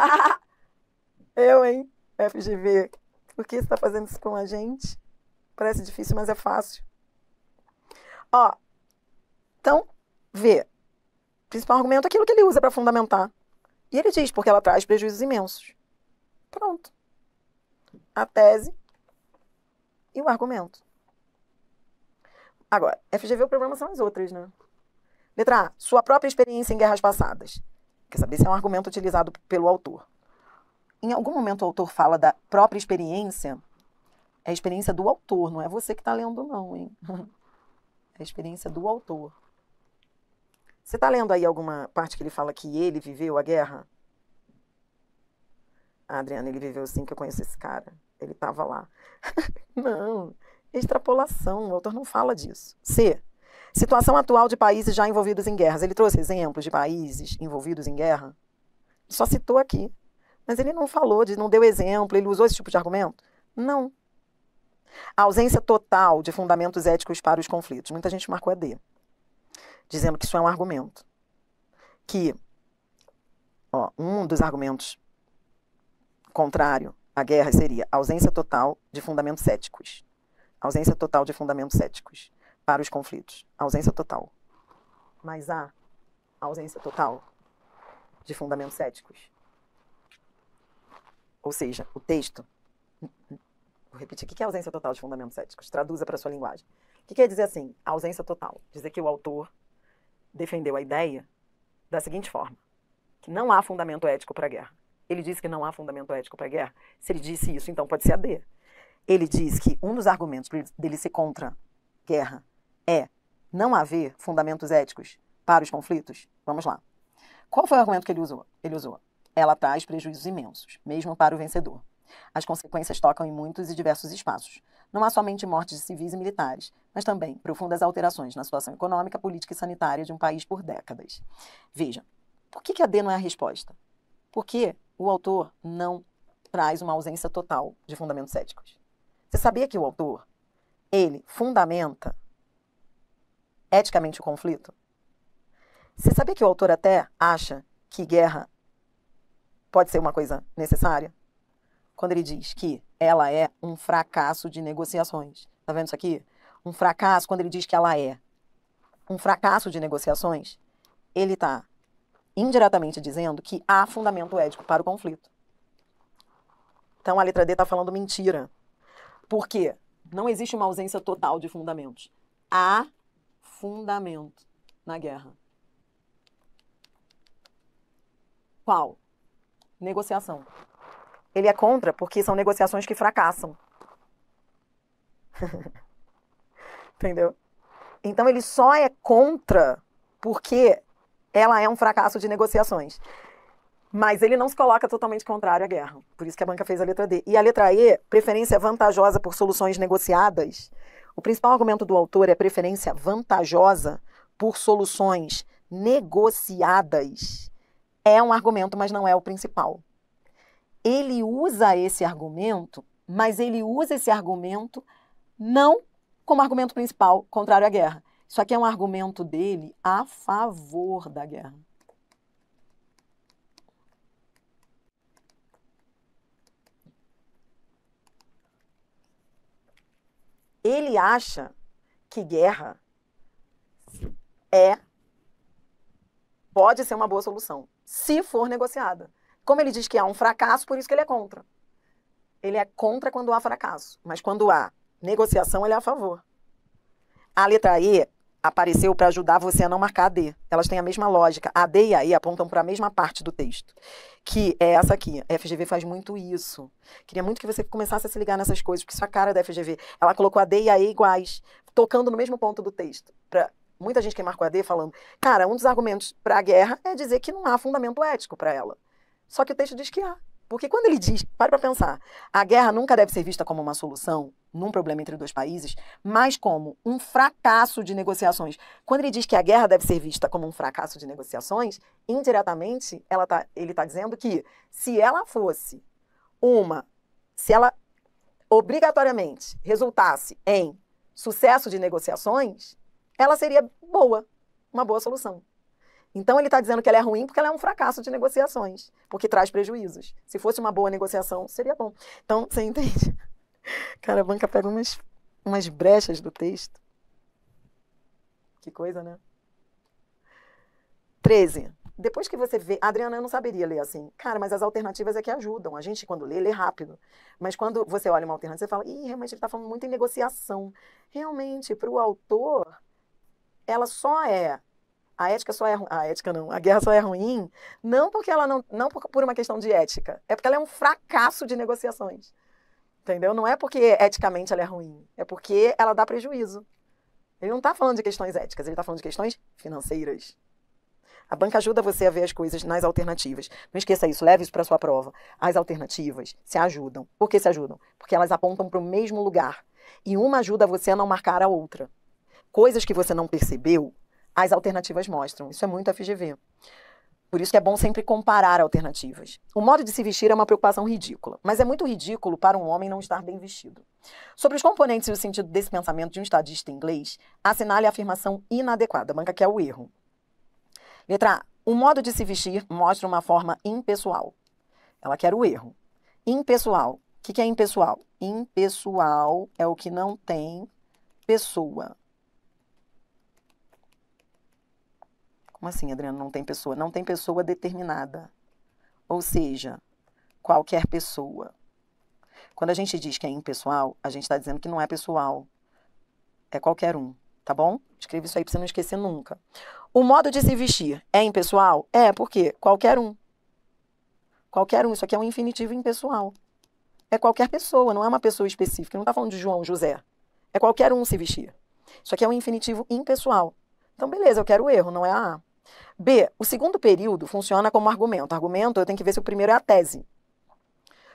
Eu, hein? FGV. Por que você está fazendo isso com a gente? Parece difícil, mas é fácil. Ó. Então, vê. O principal argumento é aquilo que ele usa para fundamentar. E ele diz, porque ela traz prejuízos imensos. Pronto. A tese e o argumento. Agora, FGV, o problema são as outras, né? Letra A. Sua própria experiência em guerras passadas. Quer saber se é um argumento utilizado pelo autor. Em algum momento o autor fala da própria experiência. É a experiência do autor, não é você que está lendo, não, hein? É a experiência do autor. Você está lendo aí alguma parte que ele fala que ele viveu a guerra? Ah, Adriana, ele viveu sim, que eu conheço esse cara. Ele estava lá. Não, extrapolação, o autor não fala disso. C. Situação atual de países já envolvidos em guerras. Ele trouxe exemplos de países envolvidos em guerra? Só citou aqui. Mas ele não falou, não deu exemplo, ele usou esse tipo de argumento? Não. A ausência total de fundamentos éticos para os conflitos. Muita gente marcou a D, dizendo que isso é um argumento. Que, ó, um dos argumentos contrário à guerra seria ausência total de fundamentos éticos. Ausência total de fundamentos éticos para os conflitos. Ausência total. Mas há ausência total de fundamentos éticos. Ou seja, o texto... Vou repetir. O que é ausência total de fundamentos éticos? Traduza para a sua linguagem. O que quer dizer assim? Ausência total. Dizer que o autor defendeu a ideia da seguinte forma. Que não há fundamento ético para a guerra. Ele disse que não há fundamento ético para a guerra. Se ele disse isso, então pode ser a D. Ele diz que um dos argumentos dele ser contra a guerra é não haver fundamentos éticos para os conflitos. Vamos lá. Qual foi o argumento que ele usou? Ele usou: ela traz prejuízos imensos, mesmo para o vencedor. As consequências tocam em muitos e diversos espaços. Não há somente mortes de civis e militares, mas também profundas alterações na situação econômica, política e sanitária de um país por décadas. Veja, por que a D não é a resposta? Porque o autor não traz uma ausência total de fundamentos éticos. Você sabia que o autor, ele fundamenta eticamente o conflito? Você sabia que o autor até acha que guerra pode ser uma coisa necessária? Quando ele diz que ela é um fracasso de negociações. Tá vendo isso aqui? Um fracasso, quando ele diz que ela é um fracasso de negociações, ele está indiretamente dizendo que há fundamento ético para o conflito. Então a letra D está falando mentira. Por quê? Não existe uma ausência total de fundamentos. Há fundamento na guerra. Qual? Negociação. Ele é contra porque são negociações que fracassam. Entendeu? Então ele só é contra porque ela é um fracasso de negociações. Mas ele não se coloca totalmente contrário à guerra. Por isso que a banca fez a letra D. E a letra E, preferência vantajosa por soluções negociadas. O principal argumento do autor é preferência vantajosa por soluções negociadas. É um argumento, mas não é o principal. Ele usa esse argumento, mas ele usa esse argumento não como argumento principal contrário à guerra. Isso aqui é um argumento dele a favor da guerra. Ele acha que guerra pode ser uma boa solução, se for negociada. Como ele diz que há um fracasso, por isso que ele é contra. Ele é contra quando há fracasso, mas quando há negociação, ele é a favor. A letra E apareceu para ajudar você a não marcar a D. Elas têm a mesma lógica. A D e a E apontam para a mesma parte do texto, que é essa aqui. A FGV faz muito isso. Queria muito que você começasse a se ligar nessas coisas, porque isso é a cara da FGV. Ela colocou a D e a E iguais, tocando no mesmo ponto do texto. Para muita gente que marcou a D falando, cara, um dos argumentos para a guerra é dizer que não há fundamento ético para ela. Só que o texto diz que há. Porque quando ele diz, para pensar, a guerra nunca deve ser vista como uma solução num problema entre dois países, mas como um fracasso de negociações. Quando ele diz que a guerra deve ser vista como um fracasso de negociações, indiretamente ele está dizendo que se ela obrigatoriamente resultasse em sucesso de negociações, ela seria uma boa solução. Então ele está dizendo que ela é ruim porque ela é um fracasso de negociações, porque traz prejuízos. Se fosse uma boa negociação, seria bom. Então, você entende? Cara, a banca pega umas brechas do texto. Que coisa, né? 13. Depois que você vê... A Adriana, eu não saberia ler assim. Cara, mas as alternativas é que ajudam. A gente, quando lê rápido. Mas quando você olha uma alternativa, você fala, ih, realmente ele está falando muito em negociação. Realmente, para o autor, ela só é... A guerra só é ruim, não porque ela não por uma questão de ética, é porque ela é um fracasso de negociações. Entendeu? Não é porque eticamente ela é ruim, é porque ela dá prejuízo. Ele não está falando de questões éticas, ele está falando de questões financeiras. A banca ajuda você a ver as coisas nas alternativas. Não esqueça isso, leve isso para a sua prova. As alternativas se ajudam. Por que se ajudam? Porque elas apontam para o mesmo lugar. E uma ajuda você a não marcar a outra. Coisas que você não percebeu, as alternativas mostram. Isso é muito FGV. Por isso que é bom sempre comparar alternativas. O modo de se vestir é uma preocupação ridícula, mas é muito ridículo para um homem não estar bem vestido. Sobre os componentes e o sentido desse pensamento de um estadista inglês, assinale a afirmação inadequada. A banca quer o erro. Letra A. O modo de se vestir mostra uma forma impessoal. Ela quer o erro. Impessoal. O que é impessoal? Impessoal é o que não tem pessoa. Como assim, Adriana, não tem pessoa? Não tem pessoa determinada. Ou seja, qualquer pessoa. Quando a gente diz que é impessoal, a gente está dizendo que não é pessoal. É qualquer um, tá bom? Escreve isso aí para você não esquecer nunca. O modo de se vestir é impessoal? É, por quê? Qualquer um. Qualquer um. Isso aqui é um infinitivo impessoal. É qualquer pessoa, não é uma pessoa específica. Não está falando de João, José. É qualquer um se vestir. Isso aqui é um infinitivo impessoal. Então, beleza, eu quero o erro, não é a A. B, o segundo período funciona como argumento. Argumento, eu tenho que ver se o primeiro é a tese.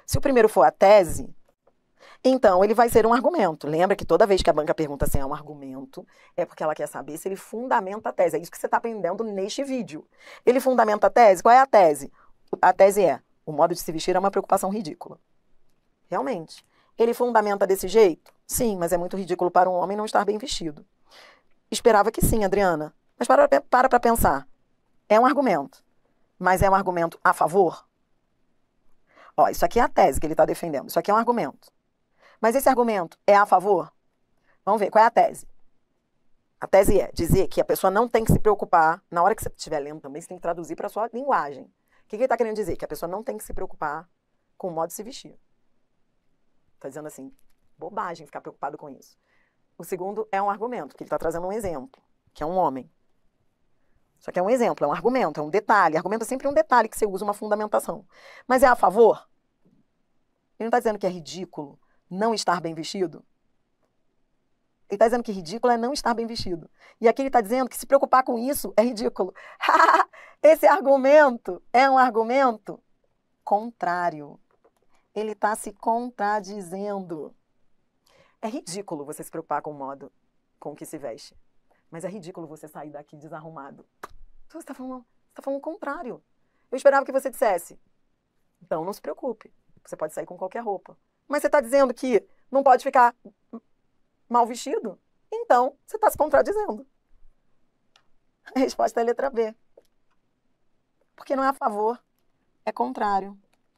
Se o primeiro for a tese, então ele vai ser um argumento. Lembra que toda vez que a banca pergunta se é um argumento, é porque ela quer saber se ele fundamenta a tese. É isso que você está aprendendo neste vídeo. Ele fundamenta a tese? Qual é a tese? A tese é: o modo de se vestir é uma preocupação ridícula. Realmente. Ele fundamenta desse jeito? Sim, mas é muito ridículo para um homem não estar bem vestido. Esperava que sim, Adriana. Mas para pensar. É um argumento. Mas é um argumento a favor? Ó, isso aqui é a tese que ele está defendendo. Isso aqui é um argumento. Mas esse argumento é a favor? Vamos ver, qual é a tese? A tese é dizer que a pessoa não tem que se preocupar, na hora que você estiver lendo também, você tem que traduzir para a sua linguagem. O que ele está querendo dizer? Que a pessoa não tem que se preocupar com o modo de se vestir. Está dizendo assim, bobagem ficar preocupado com isso. O segundo é um argumento, que ele está trazendo um exemplo, que é um homem. Só que é um exemplo, é um argumento, é um detalhe. Argumento é sempre um detalhe que você usa uma fundamentação. Mas é a favor? Ele não está dizendo que é ridículo não estar bem vestido? Ele está dizendo que ridículo é não estar bem vestido. E aqui ele está dizendo que se preocupar com isso é ridículo. Esse argumento é um argumento contrário. Ele está se contradizendo. É ridículo você se preocupar com o modo com que se veste. Mas é ridículo você sair daqui desarrumado. Você está falando o contrário. Eu esperava que você dissesse: então não se preocupe, você pode sair com qualquer roupa. Mas você está dizendo que não pode ficar mal vestido? Então você está se contradizendo. A resposta é a letra B. Porque não é a favor, é contrário.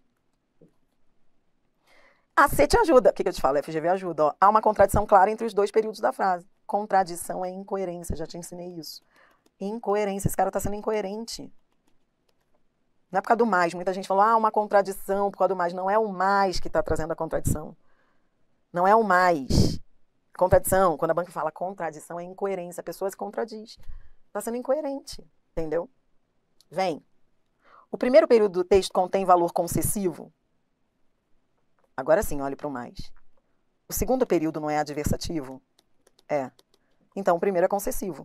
A C te ajuda. O que eu te falo? A FGV ajuda. Ó. Há uma contradição clara entre os dois períodos da frase. Contradição é incoerência, já te ensinei isso. Incoerência, esse cara está sendo incoerente. Não é por causa do mais. Muita gente falou, uma contradição por causa do mais. Não é o mais que está trazendo a contradição. Não é o mais. Contradição, quando a banca fala contradição, é incoerência. A pessoa se contradiz. Está sendo incoerente, entendeu? Vem. O primeiro período do texto contém valor concessivo. Agora sim, olhe para o mais. O segundo período não é adversativo? É. Então, o primeiro é concessivo.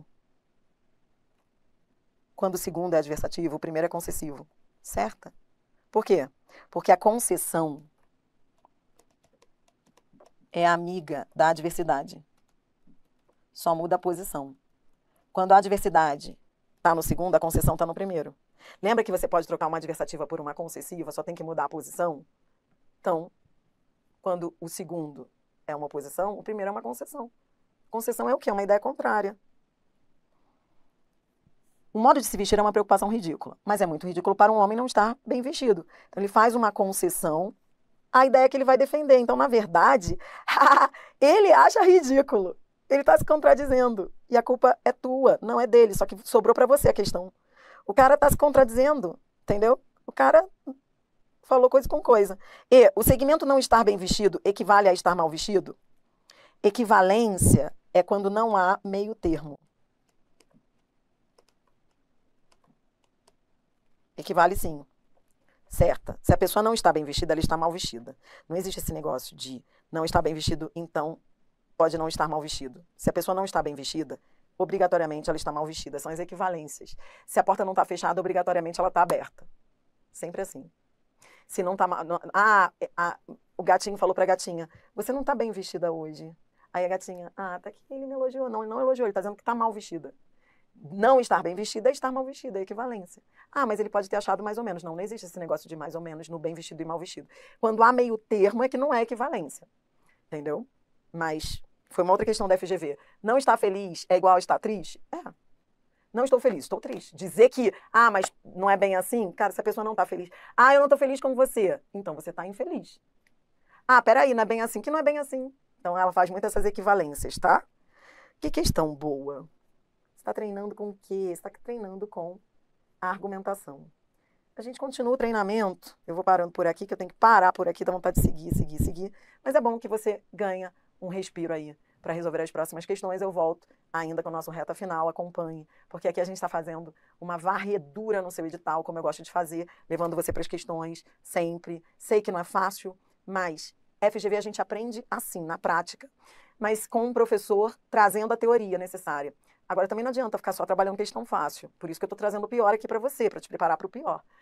Quando o segundo é adversativo, o primeiro é concessivo. Certa? Por quê? Porque a concessão é amiga da adversidade. Só muda a posição. Quando a adversidade está no segundo, a concessão está no primeiro. Lembra que você pode trocar uma adversativa por uma concessiva, só tem que mudar a posição? Então, quando o segundo é uma posição, o primeiro é uma concessão. Concessão é o quê? É uma ideia contrária. O modo de se vestir é uma preocupação ridícula, mas é muito ridículo para um homem não estar bem vestido. Então ele faz uma concessão à ideia que ele vai defender. Então, na verdade, ele acha ridículo. Ele está se contradizendo. E a culpa é tua, não é dele. Só que sobrou para você a questão. O cara está se contradizendo, entendeu? O cara falou coisa com coisa. E o segmento não estar bem vestido equivale a estar mal vestido? Equivalência é quando não há meio termo. Equivale sim. Certa. Se a pessoa não está bem vestida, ela está mal vestida. Não existe esse negócio de não estar bem vestido, então pode não estar mal vestido. Se a pessoa não está bem vestida, obrigatoriamente ela está mal vestida. São as equivalências. Se a porta não está fechada, obrigatoriamente ela está aberta. Sempre assim. Se não está... o gatinho falou para a gatinha, você não está bem vestida hoje. Aí a gatinha, até que ele me elogiou. Não, ele não elogiou, ele está dizendo que está mal vestida. Não estar bem vestida é estar mal vestida, é equivalência. Mas ele pode ter achado mais ou menos. Não, não existe esse negócio de mais ou menos no bem vestido e mal vestido. Quando há meio termo é que não é equivalência. Entendeu? Mas foi uma outra questão da FGV. Não estar feliz é igual a estar triste? É. Não estou feliz, estou triste. Dizer que, mas não é bem assim? Cara, se a pessoa não está feliz. Eu não estou feliz com você. Então você está infeliz. Peraí, não é bem assim? Que não é bem assim. Então ela faz muitas essas equivalências, tá? Que questão boa. Você está treinando com o quê? Você está treinando com a argumentação. A gente continua o treinamento. Eu vou parando por aqui, que eu tenho que parar por aqui, dá vontade de seguir. Mas é bom que você ganha um respiro aí para resolver as próximas questões. Eu volto ainda com o nosso reta final, acompanhe. Porque aqui a gente está fazendo uma varredura no seu edital, como eu gosto de fazer, levando você para as questões sempre. Sei que não é fácil, mas FGV a gente aprende assim, na prática, mas com um professor trazendo a teoria necessária. Agora também não adianta ficar só trabalhando questão fácil. Por isso que eu estou trazendo o pior aqui para você, para te preparar para o pior.